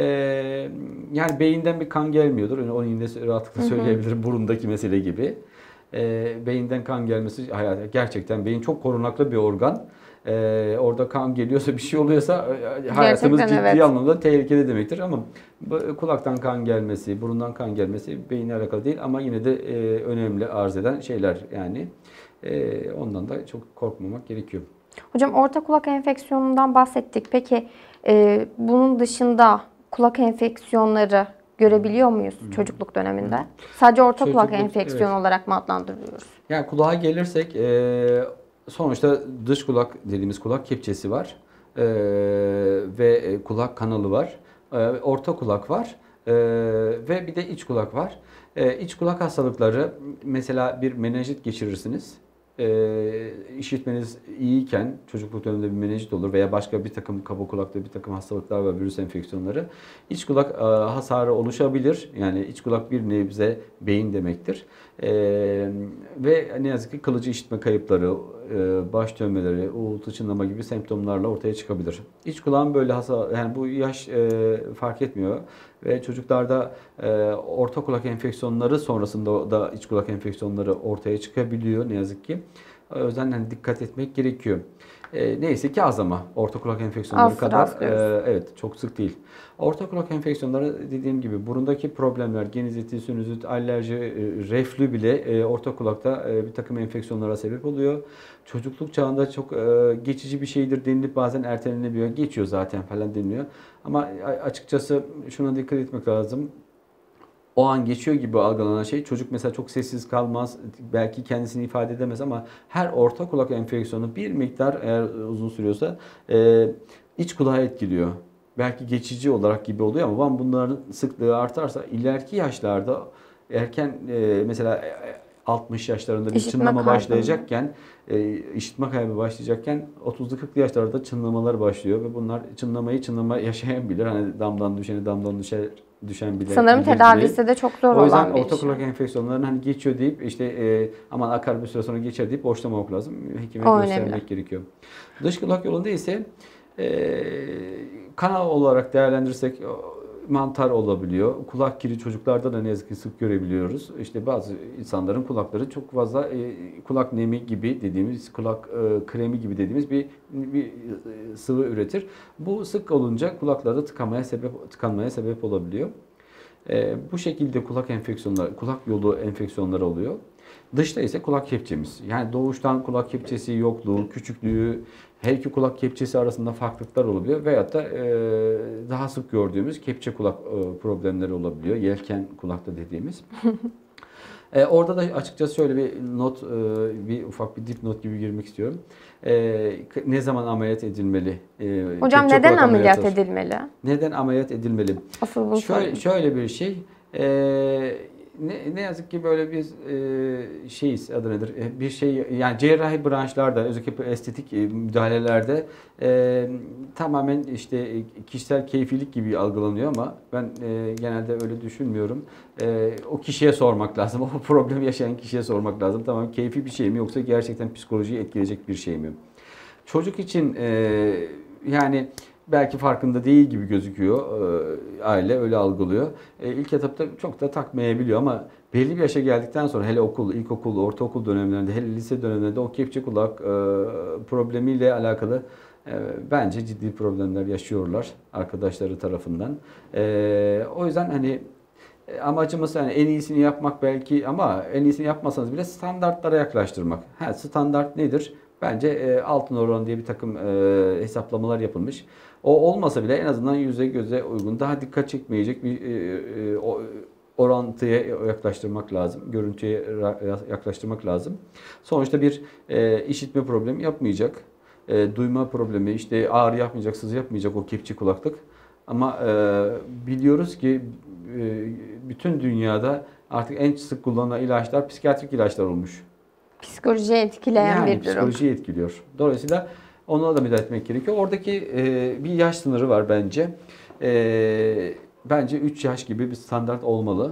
yani beyinden bir kan gelmiyordur. Yani onu yine rahatlıkla söyleyebilirim, burundaki mesele gibi. E, beyinden kan gelmesi hayat- gerçekten beyin çok korunaklı bir organ. E, orada kan geliyorsa, bir şey oluyorsa e, hayatımız Gerçekten ciddi evet. anlamda tehlikeli demektir. Ama bu- kulaktan kan gelmesi, burundan kan gelmesi beyinle alakalı değil ama yine de e, önemli arz eden şeyler yani. E, ondan da çok korkmamak gerekiyor. Hocam orta kulak enfeksiyonundan bahsettik. Peki e, bunun dışında kulak enfeksiyonları görebiliyor muyuz çocukluk döneminde? Sadece orta kulak Çocukluk, enfeksiyonu evet. olarak mı adlandırıyoruz? Yani kulağa gelirsek e, sonuçta dış kulak dediğimiz kulak kepçesi var. E, ve e, kulak kanalı var. E, orta kulak var. E, ve bir de iç kulak var. E, iç kulak hastalıkları, mesela bir menenjit geçirirsiniz. E, işitmeniz iyiyken çocukluk döneminde bir menenjit olur veya başka bir takım kaba kulakta bir takım hastalıklar var, virüs enfeksiyonları. İç kulak e, hasarı oluşabilir. Yani iç kulak bir nebze beyin demektir. E, ve ne yazık ki kalıcı işitme kayıpları, e, baş dönmeleri, uğultu, çınlama gibi semptomlarla ortaya çıkabilir. İç kulağın böyle hasar, yani bu yaş e, fark etmiyor ve çocuklarda e, orta kulak enfeksiyonları sonrasında da iç kulak enfeksiyonları ortaya çıkabiliyor ne yazık ki. O yüzden hani dikkat etmek gerekiyor. E, neyse ki az ama orta kulak enfeksiyonları Az kadar rastlıyoruz. e, evet çok sık değil. Orta kulak enfeksiyonları dediğim gibi burundaki problemler, genizliti, sinüzit, alerji, e, reflü bile e, orta kulakta e, bir takım enfeksiyonlara sebep oluyor. Çocukluk çağında çok e, geçici bir şeydir denilip bazen ertelenebiliyor. Geçiyor zaten falan deniliyor. Ama a- açıkçası şuna dikkat etmek lazım. O an geçiyor gibi algılanan şey, çocuk mesela çok sessiz kalmaz, belki kendisini ifade edemez ama her orta kulak enfeksiyonu bir miktar eğer uzun sürüyorsa e, iç kulağı etkiliyor. Belki geçici olarak gibi oluyor ama ben bunların sıklığı artarsa ileriki yaşlarda erken e, mesela e, altmış yaşlarında bir İşitme çınlama kaybı. başlayacakken, e, işitme kaybı başlayacakken otuzlu kırklı yaşlarda çınlamalar başlıyor ve bunlar çınlamayı çınlama yaşayan bilir. Hani damdan düşeni damdan düşer düşen bile Sanırım bilir tedavisi diye. de çok zor O yüzden olan bir orta şey. kulak enfeksiyonlarının hani geçiyor deyip işte e, aman akar bir süre sonra geçer deyip boşlamamak lazım. Hekime O göstermek önemli. gerekiyor. Dış kulak yolunda ise e, kanal olarak değerlendirirsek mantar olabiliyor. Kulak kiri çocuklarda da ne yazık ki sık görebiliyoruz. İşte bazı insanların kulakları çok fazla e, kulak nemi gibi dediğimiz, kulak e, kremi gibi dediğimiz bir bir e, sıvı üretir. Bu sık olunca kulaklarda tıkanmaya sebep tıkanmaya sebep olabiliyor. E, bu şekilde kulak enfeksiyonları, kulak yolu enfeksiyonları oluyor. Dışta ise kulak kepçemiz. Yani doğuştan kulak kepçesi yokluğu, küçüklüğü, her iki kulak kepçesi arasında farklılıklar olabiliyor. Veyahut da e, daha sık gördüğümüz kepçe kulak e, problemleri olabiliyor. Yelken kulakta dediğimiz. E, orada da açıkçası şöyle bir not, e, bir ufak bir dipnot gibi girmek istiyorum. E, ne zaman ameliyat edilmeli? E, Hocam kepçe neden kulak ameliyat ameliyatı. edilmeli? Neden ameliyat edilmeli? Asıl bunu Şöyle, sorayım. şöyle bir şey. E, ne, ne yazık ki böyle biz e, şeyiz, adı nedir? E, bir şey, yani cerrahi branşlarda, özellikle estetik e, müdahalelerde e, tamamen işte e, kişisel keyfilik gibi algılanıyor ama ben e, genelde öyle düşünmüyorum. E, o kişiye sormak lazım. O problemi yaşayan kişiye sormak lazım. Tamam, keyfi bir şey mi yoksa gerçekten psikolojiyi etkileyecek bir şey mi? Çocuk için e, yani belki farkında değil gibi gözüküyor. E, aile öyle algılıyor. E, ilk etapta çok da takmayabiliyor ama belli bir yaşa geldikten sonra, hele okul, ilkokul, ortaokul dönemlerinde, hele lise dönemlerinde o kepçe kulak e, problemiyle alakalı e, bence ciddi problemler yaşıyorlar arkadaşları tarafından. E, o yüzden hani e, amacımız yani en iyisini yapmak belki ama en iyisini yapmasanız bile standartlara yaklaştırmak. Ha, standart nedir? Bence e, altın oran diye bir takım e, hesaplamalar yapılmış. O olmasa bile en azından yüze göze uygun, daha dikkat çekmeyecek bir e, e, o, orantıya yaklaştırmak lazım. Görüntüye ra- yaklaştırmak lazım. Sonuçta bir e, işitme problemi yapmayacak. E, duyma problemi, işte ağrı yapmayacak, sızı yapmayacak o kepçe kulaklık. Ama e, biliyoruz ki e, bütün dünyada artık en sık kullanılan ilaçlar psikiyatrik ilaçlar olmuş. Psikolojiyi etkileyen Yani bir durum. psikolojiyi etkiliyor. Dolayısıyla ona da müdahale etmek gerekiyor. Oradaki e, bir yaş sınırı var bence. E, bence üç yaş gibi bir standart olmalı.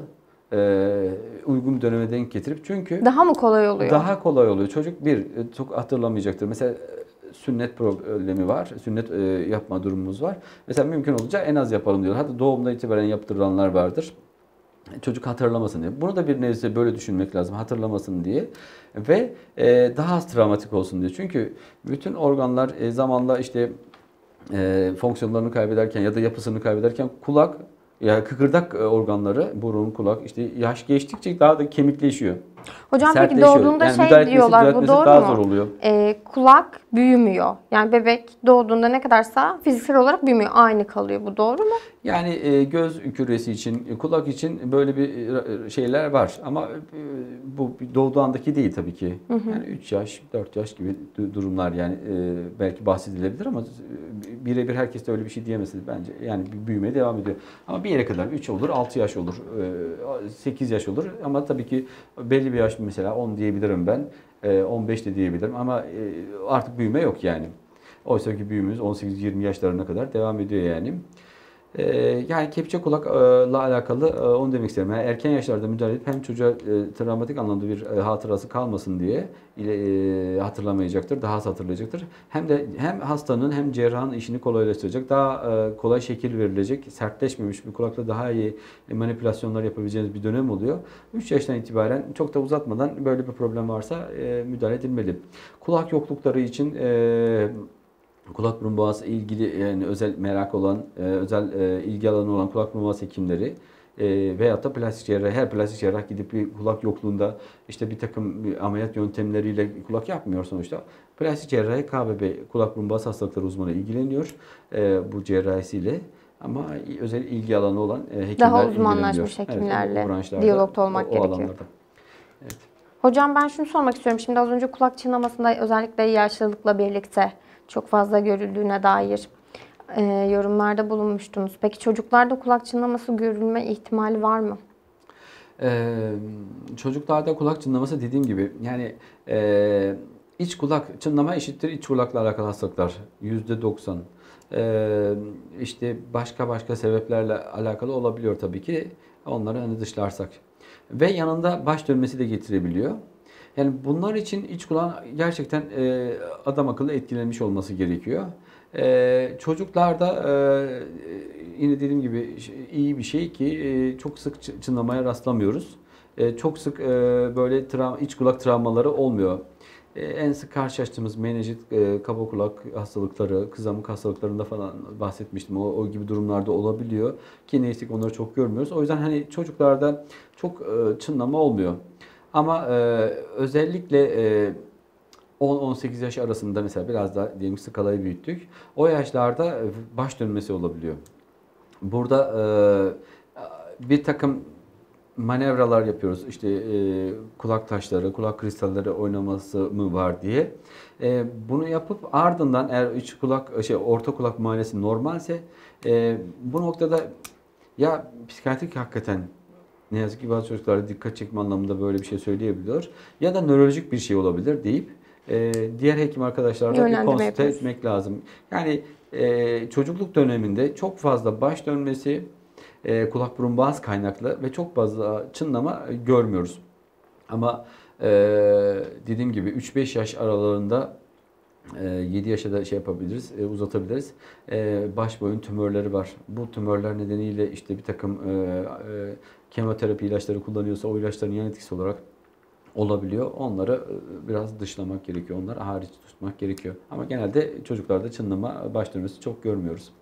E, uygun döneme denk getirip çünkü Daha mı kolay oluyor? daha kolay oluyor. Çocuk bir e, çok hatırlamayacaktır. Mesela e, sünnet problemi var. Sünnet e, yapma durumumuz var. Mesela mümkün olunca en az yapalım diyor. Hatta doğumda itibaren yaptıranlar vardır. Çocuk hatırlamasın diye. Bunu da bir nebze böyle düşünmek lazım. Hatırlamasın diye. Ve e, daha az travmatik olsun diye. Çünkü bütün organlar e, zamanla işte e, fonksiyonlarını kaybederken ya da yapısını kaybederken kulak, ya kıkırdak e, organları, burun, kulak işte yaş geçtikçe daha da kemikleşiyor. Hocam peki Sertleşiyor. doğduğunda Yani şey müdahale etmesi, diyorlar, bu düzeltmesi doğru daha mu? zor oluyor. Ee, kulak büyümüyor. Yani bebek doğduğunda ne kadarsa fiziksel olarak büyümüyor. Aynı kalıyor. Bu doğru mu? Yani e, göz küresi için, e, kulak için böyle bir e, şeyler var. Ama e, bu doğduğu andaki değil tabii ki. Hı hı. Yani üç yaş, dört yaş gibi du- durumlar yani e, belki bahsedilebilir ama e, birebir herkes de öyle bir şey diyemezsiniz bence. Yani bir büyümeye devam ediyor. Ama bir yere kadar üç olur, altı yaş olur, e, sekiz yaş olur. Ama tabii ki belli bir yaş, mesela on diyebilirim ben, e, on beş de diyebilirim ama e, artık büyüme yok yani. Oysa ki büyümemiz on sekiz yirmi yaşlarına kadar devam ediyor yani. Ee, yani kepçe kulakla alakalı e, onu demek isterim. Yani erken yaşlarda müdahale edip hem çocuğa e, travmatik anlamda bir e, hatırası kalmasın diye ile, e, hatırlamayacaktır, daha az hatırlayacaktır. Hem de hem hastanın hem cerrahın işini kolaylaştıracak, daha e, kolay şekil verilecek, sertleşmemiş bir kulakla daha iyi manipülasyonlar yapabileceğiniz bir dönem oluyor. üç yaştan itibaren çok da uzatmadan böyle bir problem varsa e, müdahale edilmeli. Kulak yoklukları için e, kulak burun boğaz ilgili yani özel merak olan, e, özel e, ilgi alanı olan kulak burun boğaz hekimleri e, veyahut da plastik cerrah, her plastik cerrah gidip bir kulak yokluğunda işte bir takım bir ameliyat yöntemleriyle kulak yapmıyor sonuçta. Plastik cerrahi K B B, kulak burun boğaz hastalıkları uzmanı ilgileniyor e, bu cerrahisiyle. Ama özel ilgi alanı olan e, hekimler Daha ilgileniyor. uzmanlaşmış Evet, hekimlerle o, o branşlarda, diyalogta olmak o, o gerekiyor. alanlarda. Evet. Hocam ben şunu sormak istiyorum. Şimdi az önce kulak çınlamasında özellikle yaşlılıkla birlikte çok fazla görüldüğüne dair e, yorumlarda bulunmuştunuz. Peki çocuklarda kulak çınlaması görülme ihtimali var mı? Ee, çocuklarda kulak çınlaması dediğim gibi yani e, iç kulak çınlama eşittir iç kulakla alakalı hastalıklar yüzde doksan. Ee, işte başka başka sebeplerle alakalı olabiliyor tabii ki, onları hani dışlarsak. Ve yanında baş dönmesi de getirebiliyor. Yani bunlar için iç kulağın gerçekten e, adam akıllı etkilenmiş olması gerekiyor. E, çocuklarda e, yine dediğim gibi iyi bir şey ki e, çok sık çı- çınlamaya rastlamıyoruz. E, çok sık e, böyle tra- iç kulak travmaları olmuyor. E, en sık karşılaştığımız menenjit, e, kaba kulak hastalıkları, kızamık hastalıklarında falan bahsetmiştim. O, o gibi durumlarda olabiliyor. Ki neyse ki onları çok görmüyoruz. O yüzden hani çocuklarda çok e, çınlama olmuyor. Ama e, özellikle e, on on sekiz yaş arasında mesela biraz daha diyelim ki skalayı büyüttük. O yaşlarda baş dönmesi olabiliyor. Burada e, bir takım manevralar yapıyoruz. İşte e, kulak taşları, kulak kristalleri oynaması mı var diye. E, bunu yapıp ardından eğer iç kulak, şey orta kulak muayenesi normalse e, bu noktada ya psikiyatrik hakikaten ne yazık ki bazı çocuklarda dikkat çekme anlamında böyle bir şey söyleyebiliyor. Ya da nörolojik bir şey olabilir deyip e, diğer hekim arkadaşlarla bir Yönlendirme konsülte yapıyoruz. etmek lazım. Yani e, çocukluk döneminde çok fazla baş dönmesi, e, kulak burun boğaz kaynaklı ve çok fazla çınlama görmüyoruz. Ama e, dediğim gibi üç beş yaş aralığında e, yedi yaşa da şey yapabiliriz, e, uzatabiliriz. E, baş boyun tümörleri var. Bu tümörler nedeniyle işte bir takım e, e, kemoterapi ilaçları kullanıyorsa o ilaçların yan etkisi olarak olabiliyor. Onları e, biraz dışlamak gerekiyor. Onları hariç tutmak gerekiyor. Ama genelde çocuklarda çınlama, baş dönmesi çok görmüyoruz.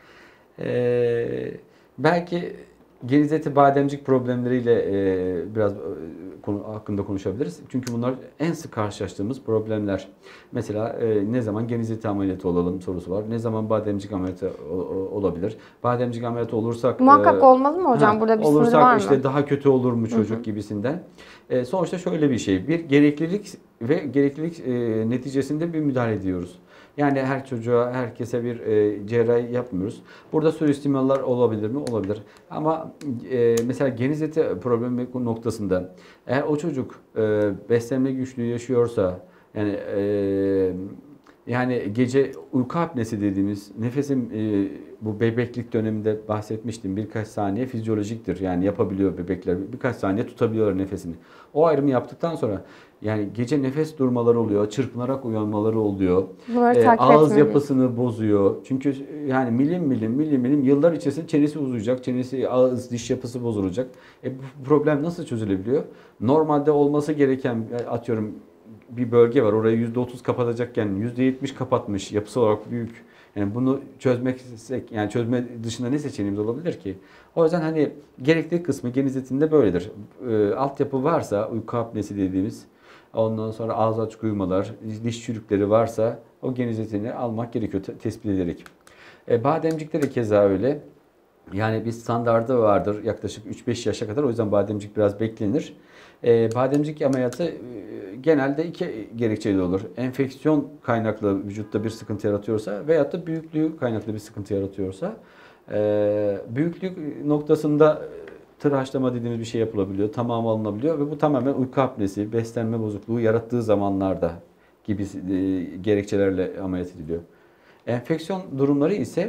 Ee, belki genizeti bademcik problemleriyle e, biraz e, konu hakkında konuşabiliriz. Çünkü bunlar en sık karşılaştığımız problemler. Mesela e, ne zaman genizeti ameliyatı olalım sorusu var. Ne zaman bademcik ameliyatı o- o- olabilir? Bademcik ameliyatı olursak Muhakkak e, olmalı mı hocam? ha, Burada bir sınır olursak var işte mı? daha kötü olur mu çocuk Hı hı. gibisinden. E, sonuçta şöyle bir şey. Bir gereklilik ve gereklilik e, neticesinde bir müdahale ediyoruz. Yani her çocuğa, herkese bir e, cerrahi yapmıyoruz. Burada suistimallar olabilir mi? Olabilir. Ama e, mesela geniz eti problemi noktasında eğer o çocuk e, beslenme güçlüğü yaşıyorsa yani e, yani gece uyku apnesi dediğimiz nefesim e, bu bebeklik döneminde bahsetmiştim. Birkaç saniye fizyolojiktir. Yani yapabiliyor bebekler. Birkaç saniye tutabiliyorlar nefesini. O ayrımı yaptıktan sonra yani gece nefes durmaları oluyor, çırpınarak uyanmaları oluyor. Bunları E, takip ağız etmeliyiz. yapısını bozuyor. Çünkü yani milim milim milim milim yıllar içerisinde çenesi uzayacak, çenesi, ağız, diş yapısı bozulacak. E, bu problem nasıl çözülebiliyor? Normalde olması gereken atıyorum bir bölge var. Orayı yüzde otuz kapatacakken yüzde yetmiş kapatmış. Yapısı olarak büyük. Yani bunu çözmek yani çözme dışında ne seçeneğimiz olabilir ki? O yüzden hani gerekli kısmı geniz etinde böyledir. E, altyapı varsa uyku apnesi dediğimiz ondan sonra ağız açık uyumalar, diş çürükleri varsa o geniz etini almak gerekiyor te- tespit ederek. E, bademcikte de keza öyle. Yani bir standardı vardır yaklaşık üç beş yaşa kadar. O yüzden bademcik biraz beklenir. E, bademcik ameliyatı e, genelde iki gerekçeli olur. Enfeksiyon kaynaklı vücutta bir sıkıntı yaratıyorsa veyahut da büyüklüğü kaynaklı bir sıkıntı yaratıyorsa. E, büyüklük noktasında tıraşlama dediğimiz bir şey yapılabiliyor. Tamamı alınabiliyor ve bu tamamen uyku apnesi, beslenme bozukluğu yarattığı zamanlarda gibi e, gerekçelerle ameliyat ediliyor. Enfeksiyon durumları ise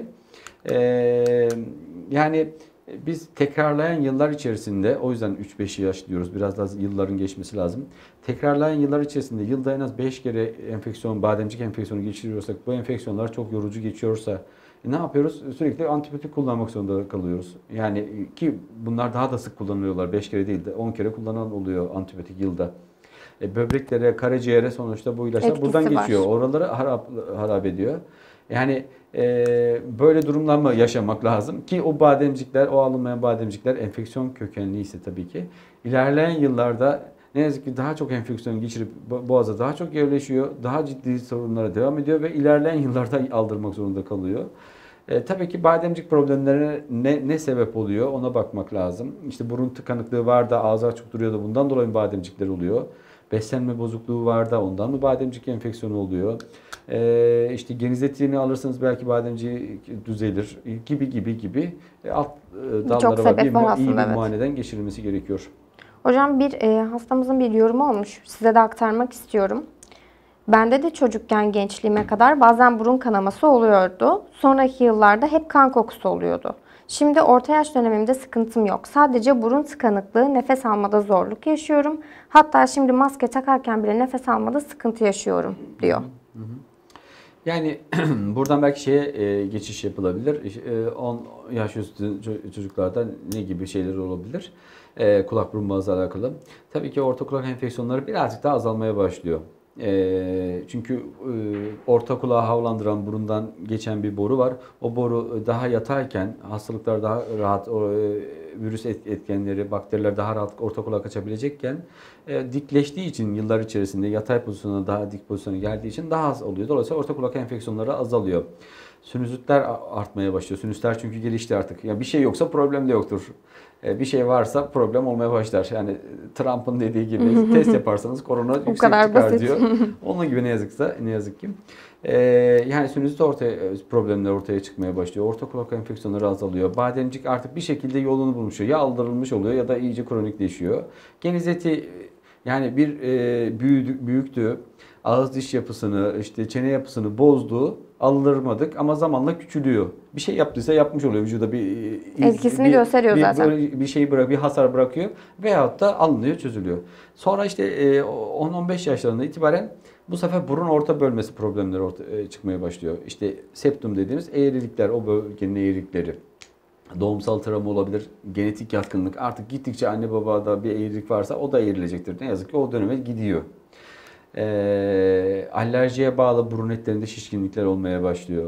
e, yani biz tekrarlayan yıllar içerisinde o yüzden üç beş yaş diyoruz. Biraz daha yılların geçmesi lazım. Tekrarlayan yıllar içerisinde yılda en az beş kere enfeksiyon, bademcik enfeksiyonu geçiriyorsak bu enfeksiyonlar çok yorucu geçiyorsa e ne yapıyoruz? Sürekli antibiyotik kullanmak zorunda kalıyoruz. Yani ki bunlar daha da sık kullanılıyorlar. beş kere değil de on kere kullanan oluyor antibiyotik yılda. E, böbreklere, karaciğere sonuçta bu ilaçlar Etkisi buradan var. geçiyor. Oraları harap, harap ediyor. Yani e, böyle durumlar mı yaşamak lazım ki o bademcikler, o alınmayan bademcikler enfeksiyon kökenliyse tabii ki ilerleyen yıllarda ne yazık ki daha çok enfeksiyon geçirip boğaza daha çok yerleşiyor, daha ciddi sorunlara devam ediyor ve ilerleyen yıllarda aldırmak zorunda kalıyor. E, tabii ki bademcik problemlerine ne, ne sebep oluyor ona bakmak lazım. İşte burun tıkanıklığı var da ağzı açık duruyor da bundan dolayı bademcikler oluyor. Beslenme bozukluğu var da ondan mı bademcik enfeksiyonu oluyor? Ee, işte geniz etiğini alırsanız belki bademcik düzelir gibi gibi gibi e, alt e, Birçok dalları var. Bir, sebep var mu- iyi aslında, bir evet. muayeneden geçirilmesi gerekiyor. Hocam bir e, hastamızın bir yorumu olmuş. Size de aktarmak istiyorum. Bende de çocukken gençliğime kadar bazen burun kanaması oluyordu. Sonraki yıllarda hep kan kokusu oluyordu. Şimdi orta yaş dönemimde sıkıntım yok. Sadece burun tıkanıklığı, nefes almada zorluk yaşıyorum. Hatta şimdi maske takarken bile nefes almada sıkıntı yaşıyorum diyor. Yani buradan belki şeye e, geçiş yapılabilir. E, on yaş üstü ço- çocuklarda ne gibi şeyler olabilir? E, kulak burun boğazla alakalı. Tabii ki orta kulak enfeksiyonları birazcık daha azalmaya başlıyor. E, çünkü e, orta kulağı havalandıran burundan geçen bir boru var. O boru daha yatayken hastalıklar daha rahat, o, e, virüs et, etkenleri, bakteriler daha rahat orta kulağa kaçabilecekken e, dikleştiği için yıllar içerisinde yatay pozisyona daha dik pozisyona geldiği için daha az oluyor. Dolayısıyla orta kulak enfeksiyonları azalıyor. Sinüzitler artmaya başlıyor. Sinüsler çünkü gelişti artık. Ya bir şey yoksa problem de yoktur. Bir şey varsa problem olmaya başlar. Yani Trump'ın dediği gibi test yaparsanız korona yüksek kadar çıkar basit. diyor. Onun gibi ne yazıksa ne yazık ki. Ee, yani sinüzit ortaya problemler ortaya çıkmaya başlıyor. Orta kulak enfeksiyonları azalıyor. Bademcik artık bir şekilde yolunu bulmuş. Ya aldırılmış oluyor ya da iyice kronikleşiyor. Geniz eti yani bir e, büyüdü, büyüktü. Ağız diş yapısını, işte çene yapısını bozdu. Aldırmadık ama zamanla küçülüyor. Bir şey yaptıysa yapmış oluyor vücuda bir iz, Etkisini bir, gösteriyor bir, zaten. Bir, bir şey bırak, bir hasar bırakıyor veyahut da alınıyor, çözülüyor. Sonra işte on on beş yaşlarında itibaren bu sefer burun orta bölmesi problemleri ortaya çıkmaya başlıyor. İşte septum dediğimiz eğrilikler, o bölgenin eğrilikleri. Doğumsal travma olabilir, genetik yatkınlık. Artık gittikçe anne babada bir eğrilik varsa o da eğrilecektir. Ne yazık ki o döneme gidiyor. E, alerjiye bağlı burun etlerinde şişkinlikler olmaya başlıyor.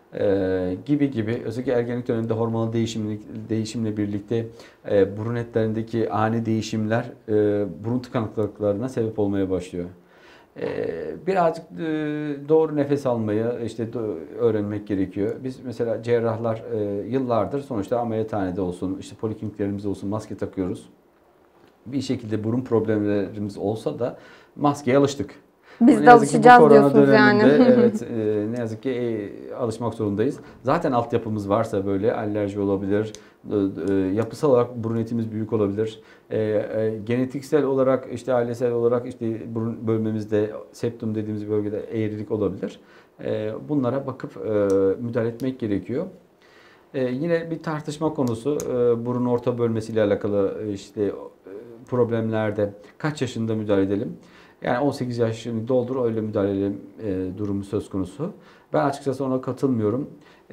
E, gibi gibi. Özellikle ergenlik döneminde hormonal değişimle, değişimle birlikte e, burun etlerindeki ani değişimler e, burun tıkanıklıklarına sebep olmaya başlıyor. E, birazcık e, doğru nefes almayı işte öğrenmek gerekiyor. Biz mesela cerrahlar e, yıllardır sonuçta ameliyathanede olsun, işte polikliniklerimizde olsun maske takıyoruz. Bir şekilde burun problemlerimiz olsa da maskeye alıştık. Biz Ama ne de yazık ki bu alışacağız korona diyorsunuz yani. döneminde evet e, ne yazık ki e, alışmak zorundayız. Zaten altyapımız varsa böyle alerji olabilir, e, e, yapısal olarak burun etimiz büyük olabilir. E, e, genetiksel olarak işte ailesel olarak işte burun bölmemizde septum dediğimiz bölgede eğrilik olabilir. E, bunlara bakıp e, müdahale etmek gerekiyor. Ee, yine bir tartışma konusu e, burun orta bölmesiyle alakalı e, işte e, problemlerde kaç yaşında müdahale edelim? Yani on sekiz yaşını doldur öyle müdahale edelim e, durumu söz konusu. Ben açıkçası ona katılmıyorum.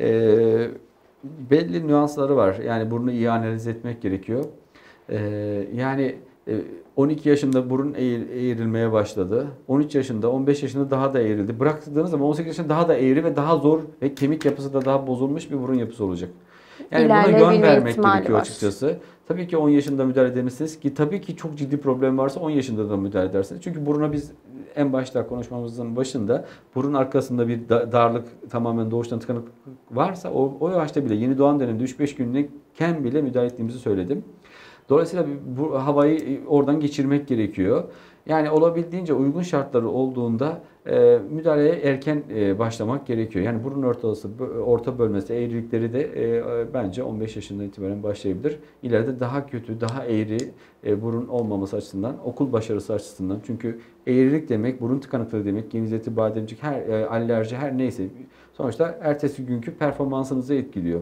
E, belli nüansları var. Yani burnu iyi analiz etmek gerekiyor. E, yani e, on iki yaşında burun eğir, eğrilmeye başladı. on üç yaşında, on beş yaşında daha da eğrildi. Bıraktığınız zaman on sekiz yaşında daha da eğri ve daha zor ve kemik yapısı da daha bozulmuş bir burun yapısı olacak. Yani buna yön İlerleyebilme vermek ihtimali gerekiyor var. açıkçası. Tabii ki on yaşında müdahale edebilirsiniz ki tabii ki çok ciddi problem varsa on yaşında da müdahale edersiniz. Çünkü buruna biz en başta konuşmamızın başında burun arkasında bir darlık tamamen doğuştan tıkanıklık varsa o, o yaşta bile yeni doğan dönemde üç beş günlükken bile müdahale ettiğimizi söyledim. Dolayısıyla bu havayı oradan geçirmek gerekiyor. Yani olabildiğince uygun şartları olduğunda e, müdahaleye erken e, başlamak gerekiyor. Yani burun ortası, orta bölmesi, eğrilikleri de e, bence on beş yaşından itibaren başlayabilir. İleride daha kötü, daha eğri e, burun olmaması açısından, okul başarısı açısından. Çünkü eğrilik demek, burun tıkanıklığı demek, geniz eti, bademcik, her e, alerji, her neyse. Sonuçta ertesi günkü performansınızı etkiliyor.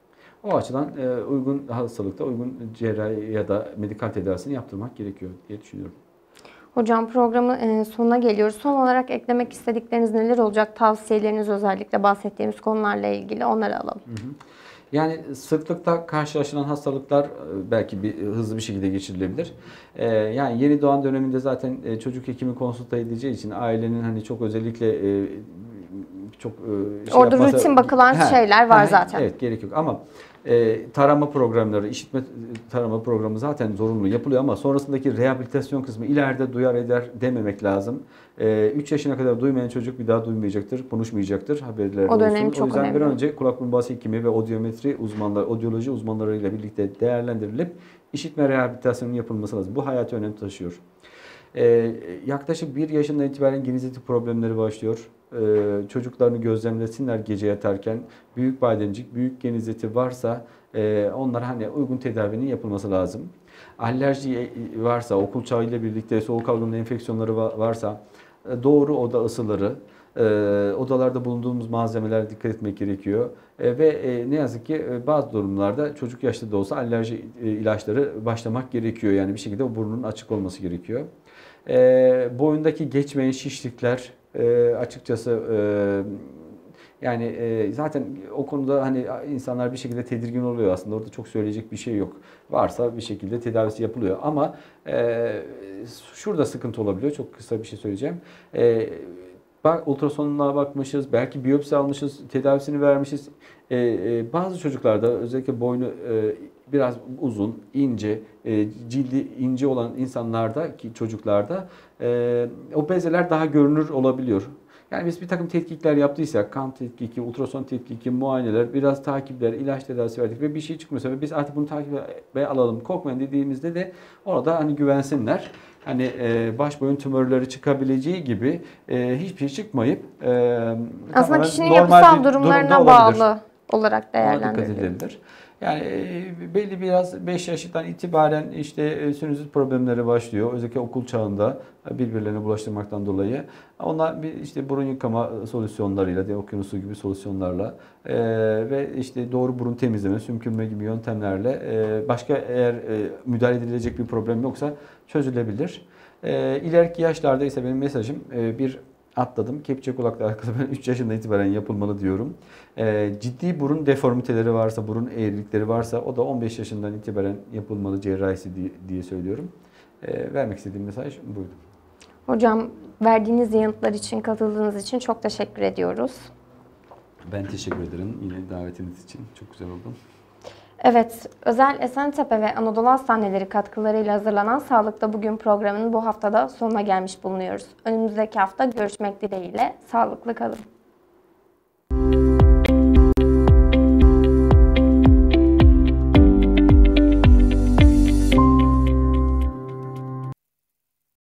O açıdan e, uygun hastalıkta uygun cerrahi ya da medikal tedavisini yaptırmak gerekiyor diye düşünüyorum. Hocam programın e, sonuna geliyoruz. Son olarak eklemek istedikleriniz neler olacak? Tavsiyeleriniz özellikle bahsettiğimiz konularla ilgili onları alalım. Hı hı. Yani sıklıkta karşılaşılan hastalıklar e, belki bir hızlı bir şekilde geçirilebilir. Ee, yani yeni doğan döneminde zaten e, çocuk hekimi konsulta edeceği için ailenin hani çok özellikle e, çok e, şey Orada yapmasa, rutin bakılan he, şeyler var he, zaten. Evet, gerek yok ama e, tarama programları, işitme tarama programı zaten zorunlu yapılıyor ama sonrasındaki rehabilitasyon kısmı ileride duyar eder dememek lazım. üç yaşına kadar duymayan çocuk bir daha duymayacaktır, konuşmayacaktır, haberleri olsun. O dönem çok O yüzden bir önemli. önce kulak burun boğaz hekimi ve odyometri uzmanları, odyoloji uzmanlarıyla birlikte değerlendirilip işitme rehabilitasyonunun yapılması lazım. Bu hayati önem taşıyor. Ee, yaklaşık bir yaşından itibaren geniz eti problemleri başlıyor. Ee, çocuklarını gözlemlesinler gece yatarken. Büyük bademcik, büyük geniz eti varsa e, onlar hani uygun tedavinin yapılması lazım. Alerji varsa, okul çağıyla birlikte soğuk algınlığı enfeksiyonları varsa e, doğru oda ısıları, e, odalarda bulunduğumuz malzemelere dikkat etmek gerekiyor. E, ve e, ne yazık ki e, bazı durumlarda çocuk yaşta da olsa alerji e, ilaçları başlamak gerekiyor. Yani bir şekilde o burnun açık olması gerekiyor. E, boyundaki geçmeyen şişlikler e, açıkçası e, Yani e, zaten o konuda hani insanlar bir şekilde tedirgin oluyor aslında. Orada çok söyleyecek bir şey yok. Varsa bir şekilde tedavisi yapılıyor. Ama e, şurada sıkıntı olabiliyor. Çok kısa bir şey söyleyeceğim. E, bak ultrasonuna bakmışız, belki biyopsi almışız, tedavisini vermişiz. E, e, bazı çocuklarda özellikle boynu e, biraz uzun, ince, e, cildi ince olan insanlarda ki çocuklarda e, o bezeler daha görünür olabiliyor. Yani biz bir takım tetkikler yaptıysak, kan tetkiki, ultrason tetkiki, muayeneler, biraz takipler, ilaç tedavisi verdik ve bir şey çıkmıyorsa ve biz artık bunu takibe alalım, korkmayın dediğimizde de orada hani güvensinler. Hani e, baş boyun tümörleri çıkabileceği gibi e, hiçbir şey çıkmayıp e, Aslında tamamen kişinin normal yapısal bir durumda durumlarına olabilir. bağlı olarak Ona dikkat değerlendiriliyor. edilebilir. Yani e, belli biraz beş yaşından itibaren işte e, sinüzit problemleri başlıyor. Özellikle okul çağında e, birbirlerine bulaştırmaktan dolayı. Onlar bir işte burun yıkama solüsyonlarıyla, deokyanusu gibi solüsyonlarla e, ve işte doğru burun temizleme, sümkürme gibi yöntemlerle e, başka eğer e, müdahale edilecek bir problem yoksa çözülebilir. E, ileriki yaşlarda ise benim mesajım e, bir atladım. Kepçe kulakla alakalı ben üç yaşından itibaren yapılmalı diyorum. Ee, ciddi burun deformiteleri varsa, burun eğrilikleri varsa o da on beş yaşından itibaren yapılmalı cerrahisi diye, diye söylüyorum. Ee, vermek istediğim mesaj buydu. Hocam verdiğiniz yanıtlar için, katıldığınız için çok teşekkür ediyoruz. Ben teşekkür ederim yine davetiniz için. Çok güzel oldu. Evet, Özel Esentepe ve Anadolu Hastaneleri katkılarıyla hazırlanan Sağlıkta Bugün programının bu haftada sonuna gelmiş bulunuyoruz. Önümüzdeki hafta görüşmek dileğiyle. Sağlıklı kalın.